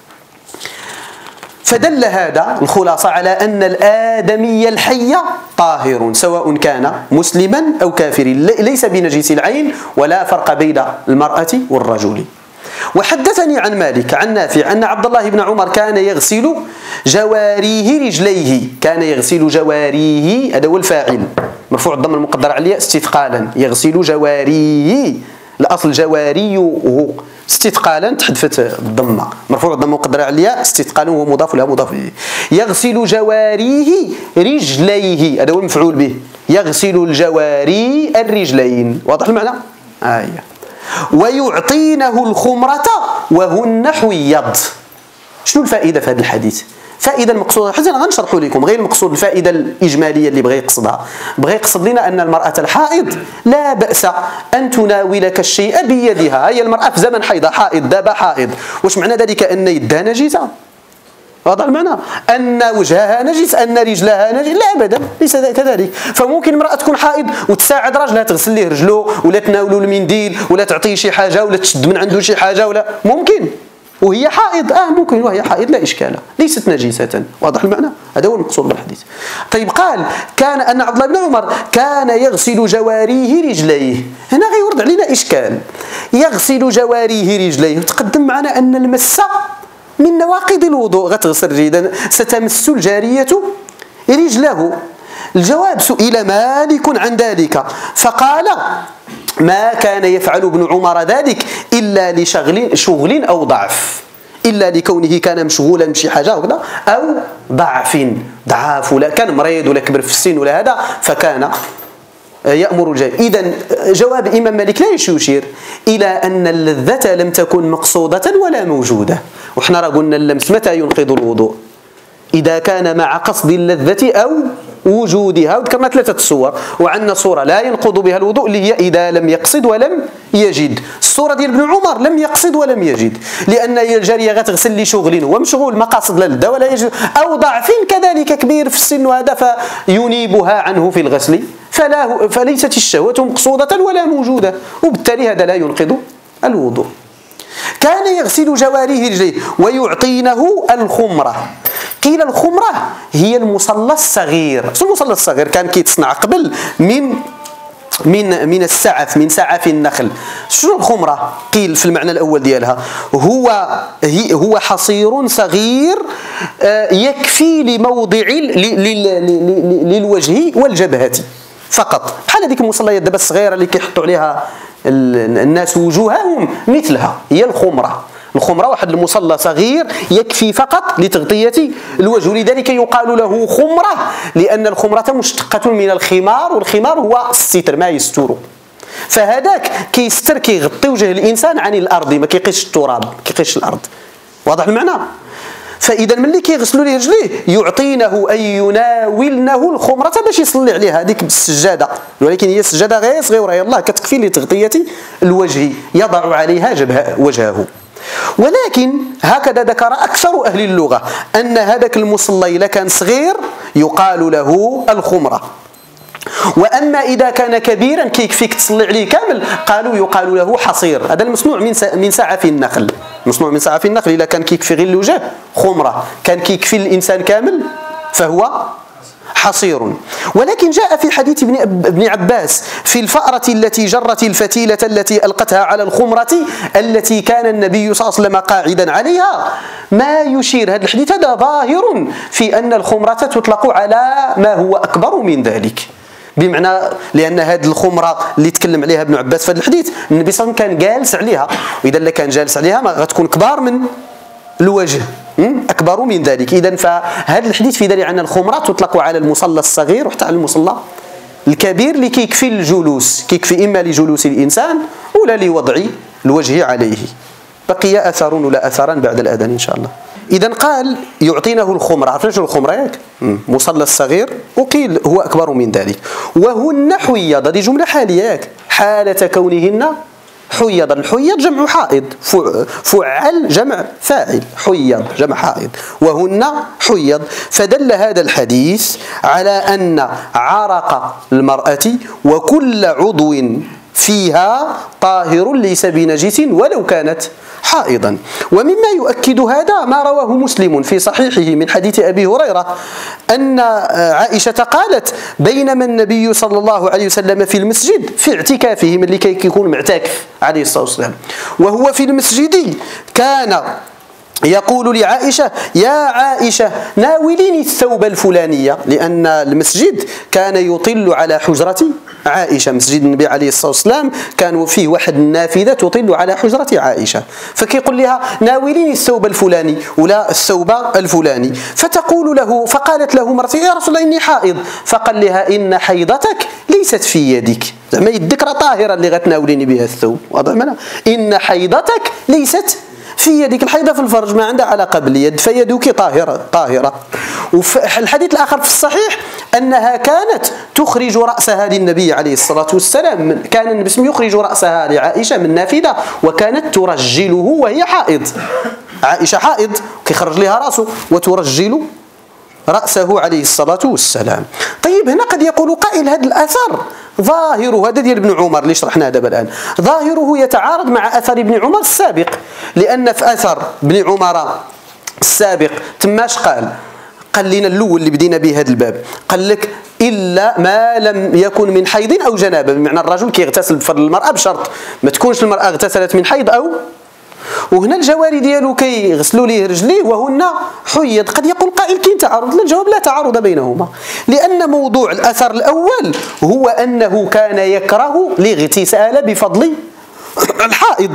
فدل هذا الخلاصة على أن الآدمي الحي طاهر سواء كان مسلما أو كافر، ليس بنجس العين، ولا فرق بين المرأة والرجل. وحدثني عن مالك عن نافع أن عبد الله بن عمر كان يغسل جواريه رجليه، كان يغسل جواريه، هذا هو الفاعل مرفوع الضم المقدر عليه استثقالا، يغسل جواريه، الأصل جواريه استثقالا تحذفت الضمه، مرفوع الضمه مقدره على الياء، استثقالا هو مضاف لها مضاف اليه. يغسل جواريه رجليه، هذا هو المفعول به، يغسل الجواري الرجلين. واضح المعنى؟ آية. ويعطينه الخمرة وهن حيض. شنو الفائدة في هذا الحديث؟ فائدة المقصودة حتى أنا غنشرحوا لكم، غير المقصود الفائدة الإجمالية اللي بغى يقصدها، بغى يقصد لنا أن المرأة الحائض لا بأس أن تناولك الشيء بيدها. هي المرأة في زمن حيضة حائض، دابا حائض، واش معنى ذلك أن يدها نجسة؟ واضح المعنى؟ أن وجهها نجس، أن رجلها نجس؟ لا أبدا، ليس كذلك. فممكن امرأة تكون حائض وتساعد راجلها تغسل ليه رجله، ولا تناولوا المنديل، ولا تعطيه شي حاجة، ولا تشد من عنده شي حاجة، ولا ممكن وهي حائض. اه ممكن وهي حائض، لا إشكال، ليست نجسة. واضح المعنى؟ هذا هو المقصود بالحديث. طيب قال كان أن عبد الله بن عمر كان يغسل جواريه رجليه. هنا غيورد علينا إشكال. يغسل جواريه رجليه، تقدم معنا أن المس من نواقض الوضوء، غتغسل رجلا، ستمس الجارية رجله. الجواب سئل مالك عن ذلك فقال ما كان يفعل ابن عمر ذلك إلا لشغل شغل أو ضعف، إلا لكونه كان مشغولا بشي حاجة وكذا، أو ضعف ضعاف، ولا كان مريض ولا كبر في السن ولا هذا، فكان يأمر الجارية. إذن جواب الإمام مالك لا يشير إلى أن اللذة لم تكن مقصودة ولا موجودة. وإحنا راه قلنا اللمس متى ينقض الوضوء؟ إذا كان مع قصد اللذة أو وجودها، وذكرنا ثلاثة صور، وعندنا صورة لا ينقض بها الوضوء اللي هي إذا لم يقصد ولم يجد. الصورة ديال ابن عمر لم يقصد ولم يجد، لأن الجارية غتغسل لشغل ومشغول مقاصد لا لذة ولا يجد، أو ضعف كذلك كبير في السن وهذا فينيبها عنه في الغسل، فلا فليست الشهوة مقصودة ولا موجودة، وبالتالي هذا لا ينقض الوضوء. كان يغسل جواريه رجليه ويعطينه الخمرة. قيل الخمرة هي المصلى الصغير. شنو المصلى الصغير؟ كان كيتصنع قبل من من من السعف، من سعف النخل. شنو الخمرة؟ قيل في المعنى الأول ديالها هو هو حصير صغير يكفي لموضع للوجه والجبهة فقط، بحال هذيك المصليات دابا الصغيرة اللي كيحطوا عليها الناس وجوههم، مثلها هي الخمرة. الخمرة واحد المصلى صغير يكفي فقط لتغطية الوجه، لذلك يقال له خمرة، لأن الخمرة مشتقة من الخمار، والخمار هو الستر ما يستر، فهذاك كيستر كيغطي وجه الإنسان عن الأرض، ما كيقيش التراب، ما كيقيش الأرض. واضح المعنى؟ فإذا ملي كيغسلوا ليه رجليه يعطينه أي يناولنه الخمرة باش يصلي عليها، هذيك بالسجادة، ولكن هي السجادة غير صغيرة يلاه كتكفي لتغطية الوجه، يضع عليها جبهة وجهه. ولكن هكذا ذكر أكثر أهل اللغة أن هذاك المصلي إذا كان صغير يقال له الخمرة، وأما إذا كان كبيرا كيكفيك تصلي عليه كامل قالوا يقال له حصير. هذا المصنوع من من سعف النخل، مصنوع من سعف النخل. إذا كان كيكفي غير الوجه خمرة، كان كيكفي الإنسان كامل فهو حصير. ولكن جاء في حديث ابن ابن عباس في الفأرة التي جرت الفتيلة التي ألقتها على الخمرة التي كان النبي صلى الله عليه وسلم قاعدا عليها ما يشير. هذا الحديث هذا ظاهر في أن الخمرة تطلق على ما هو أكبر من ذلك، بمعنى لأن هذه الخمرة اللي تكلم عليها ابن عباس في هذا الحديث النبي صلى الله عليه وسلم كان جالس عليها، وإذا اللي كان جالس عليها ما غتكون كبار من الوجه، أكبر من ذلك. إذن فهذا الحديث في دليل أن الخمرة تطلق على المصلى الصغير وحتى على المصلى الكبير اللي كيكفي الجلوس، كيكفي إما لجلوس الإنسان ولا لوضع الوجه عليه. بقي أثر ولا أثران بعد الأذان إن شاء الله. إذن قال يعطينه الخمرة. عرفنا شنو الخمرة ياك؟ مصلى الصغير، وقيل هو أكبر من ذلك. وهن حيض، هذه جملة حالية ياك، حالة كونهن حيض. الحيض جمع حائض، فعل جمع فاعل، حيض جمع حائض، وهن حيض. فدل هذا الحديث على أن عرق المرأة وكل عضو فيها طاهر ليس بنجس ولو كانت حائضا. ومما يؤكد هذا ما رواه مسلم في صحيحه من حديث أبي هريرة أن عائشة قالت بينما النبي صلى الله عليه وسلم في المسجد في اعتكافه، من اللي كيكون معتكف عليه الصلاة والسلام، وهو في المسجد كان يقول لعائشة يا عائشة ناوليني الثوب الفلانية، لأن المسجد كان يطل على حجرة عائشة. مسجد النبي عليه الصلاة والسلام كان فيه واحد النافذة تطل على حجرة عائشة، فكيقول لها ناوليني الثوب الفلاني ولا الثوب الفلاني، فتقول له فقالت له مرتي يا رسول الله إني حائض، فقال لها إن حيضتك ليست في يدك، زعما يدك راه طاهرة اللي غتناوليني بها الثوب، واضح معنا؟ إن حيضتك ليست في يدك، الحيضة في الفرج ما عندها علاقة باليد، فيدك طاهرة طاهرة. وفي الحديث الآخر في الصحيح أنها كانت تخرج رأسها للنبي عليه الصلاة والسلام، كان النبي يخرج رأسها لعائشة من نافذة وكانت ترجله وهي حائض. عائشة حائض كيخرج لها رأسه وترجل رأسه عليه الصلاة والسلام. طيب هنا قد يقول قائل هذا الأثر ظاهره، هذا ديال ابن عمر اللي شرحناه دابا الآن، ظاهره يتعارض مع أثر ابن عمر السابق، لأن في أثر ابن عمر السابق تماش قال قال لنا الأول اللي بدينا به هذا الباب، قال لك إلا ما لم يكن من حيض أو جنابة، بمعنى الرجل كيغتسل بفضل المرأة بشرط ما تكونش المرأة اغتسلت من حيض أو، وهنا الجواري ديالو كيغسلوا ليه رجليه وهن حيض. قد يقول قائل كاين تعارض، لا، الجواب لا تعارض بينهما، لأن موضوع الأثر الأول هو أنه كان يكره الاغتسال بفضل الحائض،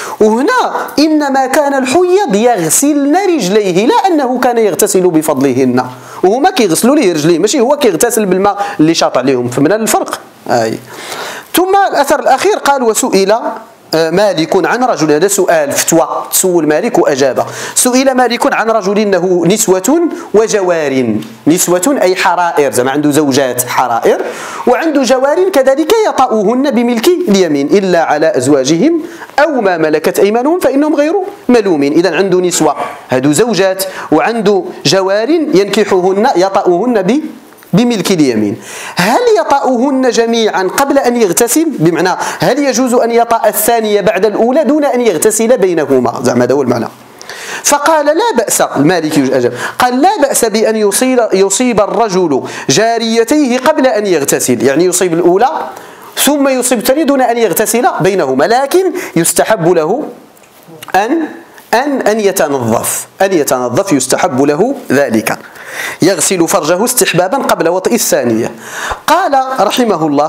وهنا إنما كان الحيض يغسلن رجليه، لا أنه كان يغتسل بفضلهن، وهما كيغسلوا ليه رجليه ماشي هو كيغتسل بالماء اللي شاط عليهم، فهمنا الفرق؟ أي. ثم الأثر الأخير قال وسئل مالك عن رجل، هذا سؤال فتوى تسول مالك وأجاب، سئل مالك عن رجل إنه نسوة وجوار، نسوة أي حرائر، زعما عنده زوجات حرائر وعنده جوار كذلك يطأوهن بملك اليمين إلا على أزواجهم أو ما ملكت أيمانهم فإنهم غير ملومين. إذا عنده نسوة هادو زوجات وعنده جوار ينكحوهن يطأوهن ب بملك اليمين، هل يطأهن جميعا قبل أن يغتسل؟ بمعنى هل يجوز أن يطأ الثانية بعد الأولى دون أن يغتسل بينهما؟ زعما هذا هو المعنى. فقال لا بأس، المالكي أجاب قال لا بأس بأن يصيب, يصيب الرجل جاريتيه قبل أن يغتسل، يعني يصيب الأولى ثم يصيب الثانية دون أن يغتسل بينهما، لكن يستحب له أن أن أن يتنظف، أن يتنظف يستحب له ذلك، يغسل فرجه استحبابا قبل وطئ الثانية. قال رحمه الله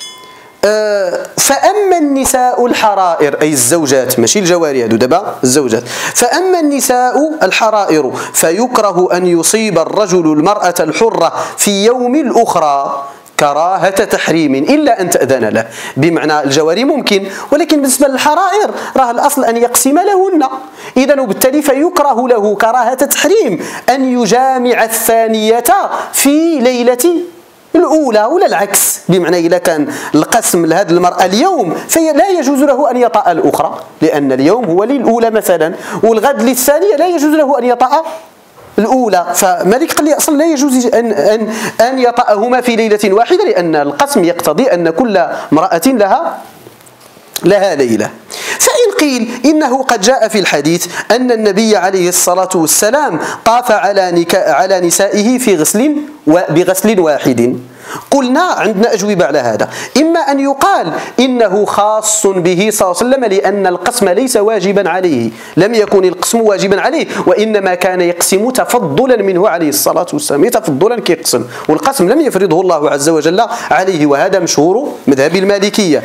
فأما النساء الحرائر أي الزوجات ماشي الجواري هادو دابا الزوجات، فأما النساء الحرائر فيكره أن يصيب الرجل المرأة الحرة في يوم الأخرى كراهة تحريم إلا أن تأذن له، بمعنى الجواري ممكن، ولكن بالنسبة للحرائر راه الأصل أن يقسم لهن، إذن وبالتالي فيكره له كراهة تحريم أن يجامع الثانية في ليلة الأولى ولا العكس، بمعنى إذا كان القسم لهذه المرأة اليوم فلا يجوز له أن يطأ الأخرى، لأن اليوم هو للأولى مثلا والغد للثانية لا يجوز له أن يطأ الأولى، فمالك قال لي أصلا لا يجوز أن أن أن يطأهما في ليلة واحدة، لأن القسم يقتضي أن كل امرأة لها لها ليلة. فإن قيل إنه قد جاء في الحديث أن النبي عليه الصلاة والسلام طاف على على نسائه في غسل بغسل واحد، قلنا عندنا أجوبة على هذا، إما أن يقال إنه خاص به صلى الله عليه وسلم لأن القسم ليس واجبا عليه، لم يكن القسم واجبا عليه، وإنما كان يقسم تفضلا منه عليه الصلاة والسلام، تفضلا كيقسم، والقسم لم يفرضه الله عز وجل عليه، وهذا مشهور مذهب المالكية.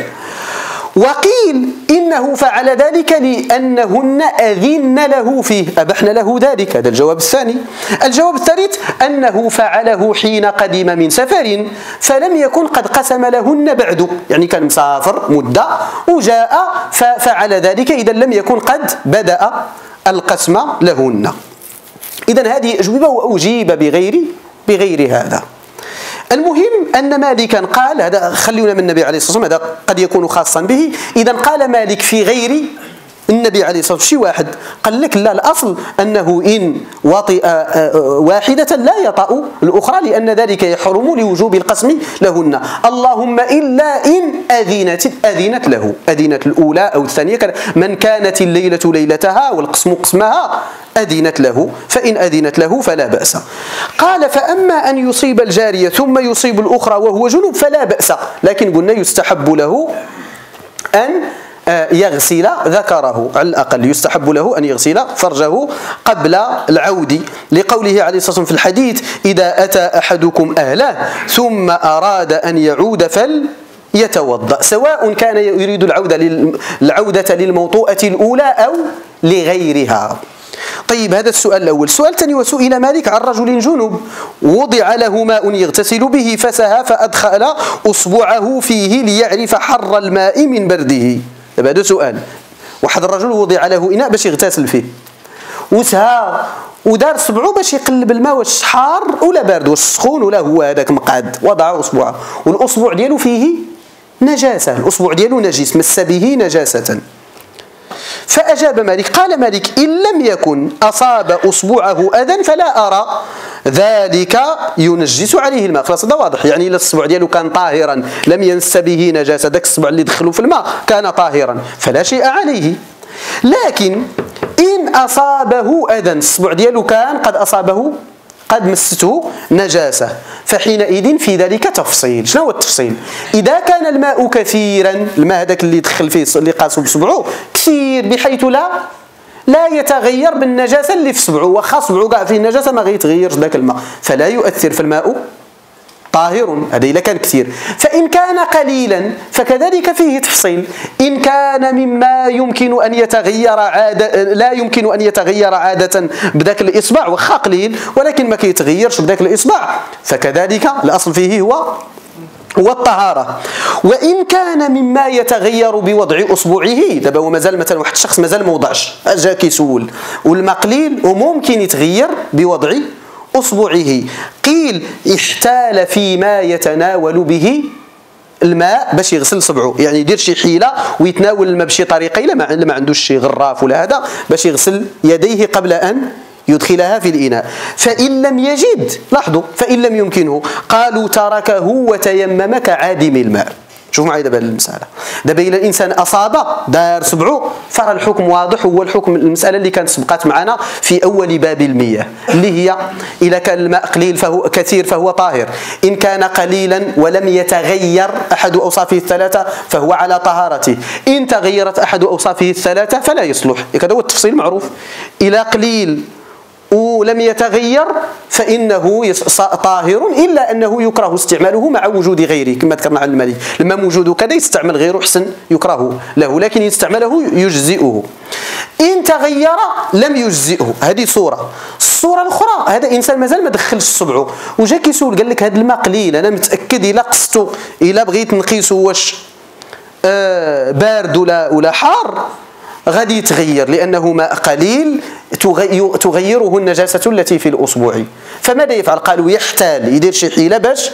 وقيل إنه فعل ذلك لأنهن أذن له فيه، أبحن له ذلك، هذا الجواب الثاني. الجواب الثالث أنه فعله حين قدم من سفر فلم يكن قد قسم لهن بعد، يعني كان مسافر مدة وجاء ففعل ذلك، إذا لم يكن قد بدأ القسم لهن. إذن هذه أجوبة وأجيب بغير بغير هذا. المهم أن مالكا قال، هذا خلونا من النبي عليه الصلاة والسلام، هذا قد يكون خاصا به، إذا قال مالك في غير النبي عليه الصلاة والسلام شي واحد قال لك لا، الأصل أنه إن وطئ واحدة لا يطأ الأخرى، لأن ذلك يحرم لوجوب القسم لهن، اللهم إلا إن أذنت أذنت له، أذنت الأولى أو الثانية، من كانت الليلة ليلتها والقسم قسمها أذنت له، فإن أذنت له فلا بأس. قال فأما أن يصيب الجارية ثم يصيب الأخرى وهو جنوب فلا بأس، لكن قلنا يستحب له أن يغسل ذكره، على الأقل يستحب له أن يغسل فرجه قبل العود، لقوله عليه الصلاة والسلام في الحديث إذا أتى أحدكم أهله ثم أراد أن يعود فل يتوضأ، سواء كان يريد العودة العودة للموطوءة الأولى أو لغيرها. طيب هذا السؤال الأول. السؤال الثاني: وسئل مالك عن رجل جنب وضع له ماء يغتسل به فسها فأدخل أصبعه فيه ليعرف حر الماء من برده. هذا سؤال. واحد الرجل وضع له إناء باش يغتسل فيه وسها ودار صبعه باش يقلب الماء واش حار ولا بارد، واش سخون ولا هو هذاك مقعد. وضع أصبعه والأصبع ديالو فيه نجاسة، الأصبع ديالو نجس، مس به نجاسة. فأجاب مالك، قال مالك: إن لم يكن أصاب أصبعه أذى فلا أرى ذلك ينجس عليه الماء. خلاص هذا واضح، يعني إلا الصبع ديالو كان طاهرا لم ينس به نجاسة، داك الصبع اللي دخلوا في الماء كان طاهرا فلا شيء عليه. لكن إن أصابه أذى، الصبع ديالو كان قد أصابه قد مسته نجاسة، فحينئذ في ذلك تفصيل. شنو هو التفصيل؟ إذا كان الماء كثيرا، الماء هذاك اللي دخل فيه اللي قاسوا بصبعه كثير بحيث لا لا يتغير بالنجاسة اللي في صبعه، واخا صبعه كاع فيه النجاسة ما غيتغيرش ذاك الماء، فلا يؤثر، في الماء طاهر. هذا إذا كان كثير. فإن كان قليلا فكذلك فيه تفصيل. إن كان مما يمكن أن يتغير عادة، لا يمكن أن يتغير عادة بذاك الإصبع، وخا قليل ولكن ما كيتغيرش بذاك الإصبع، فكذلك الأصل فيه هو هو الطهارة. وإن كان مما يتغير بوضع أصبعه، دابا هو مازال مثلا واحد الشخص مازال ما وضعش، جا كيسول والماء قليل وممكن يتغير بوضع أصبعه، قيل احتال فيما يتناول به الماء باش يغسل صبعه، يعني يدير شي حيلة ويتناول الماء بشي طريقة إلا ما, ما عندوش شي غراف ولا هذا باش يغسل يديه قبل أن يدخلها في الإناء. فإن لم يجد، لاحظوا، فإن لم يمكنه قالوا تركه وتيمم كعادم الماء. شوفوا معي دابا المسألة. دابا إلا الإنسان أصاب دار صبعه فرى الحكم واضح، هو الحكم المسألة اللي كانت سبقات معنا في أول باب المياه، اللي هي إذا كان الماء قليل فهو كثير فهو طاهر، إن كان قليلا ولم يتغير أحد أوصافه الثلاثة فهو على طهارته، إن تغيرت أحد أوصافه الثلاثة فلا يصلح. هذا هو التفصيل معروف. إلى قليل ولم يتغير فإنه طاهر، إلا أنه يكره استعماله مع وجود غيره كما ذكرنا عن المالك، لما موجود كذا يستعمل غيره حسن يكره له، لكن يستعمله يجزئه. إن تغير لم يجزئه. هذه صورة. الصورة الأخرى، هذا إنسان مازال ما دخلش صبعه وجا كيسول قال لك هذا الماء قليل، أنا متأكد إلا قصته إلا بغيت نقيسه واش آه بارد ولا ولا حار غادي يتغير، لأنه ماء قليل تغيره النجاسة التي في الأصبع. فماذا يفعل؟ قالوا يحتال، يدير شي حيلة باش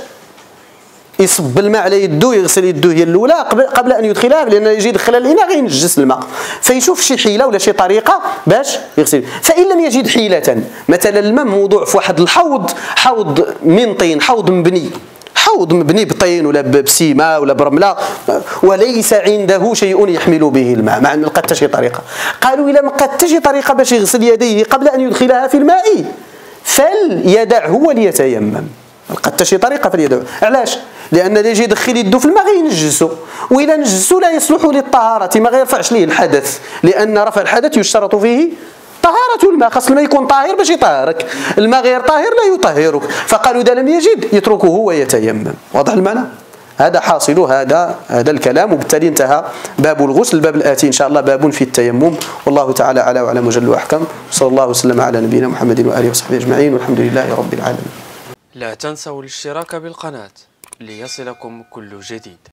يصب الماء على يده، يغسل يده هي الأولى قبل أن يدخلها، لأنه يجي يدخلها الإناء غينجس الماء، فيشوف شي حيلة ولا شي طريقة باش يغسل. فإن لم يجد حيلة، مثلا الماء موضوع في واحد الحوض، حوض من طين، حوض مبني حوض مبني بطين ولا بسيمة ولا برملة، وليس عنده شيء يحمل به الماء، ما لقى حتى شي طريقة. قالوا إلا ما لقى حتى شي طريقة باش يغسل يديه قبل أن يدخلها في الماء فليدعه وليتيمم. لقى حتى شي طريقة فليدعه. علاش؟ لأن اللي يجي يدخل يده في الماء غينجسو، وإذا نجسو لا يصلح للطهارة، ما غيرفعش ليه الحدث، لأن رفع الحدث يشترط فيه طهارة الماء، خاص الماء يكون طاهر باش يطهرك، الماء غير طاهر لا يطهرك. فقالوا إذا لم يجد يتركه ويتيمم. واضح المعنى؟ هذا حاصل هذا هذا الكلام، وبالتالي انتهى باب الغسل. الباب الآتي إن شاء الله باب في التيمم، والله تعالى أعلى وأعلم وجل وأحكم، صلى الله وسلم على نبينا محمد وآله وصحبه أجمعين، والحمد لله رب العالمين. لا تنسوا الاشتراك بالقناة ليصلكم كل جديد.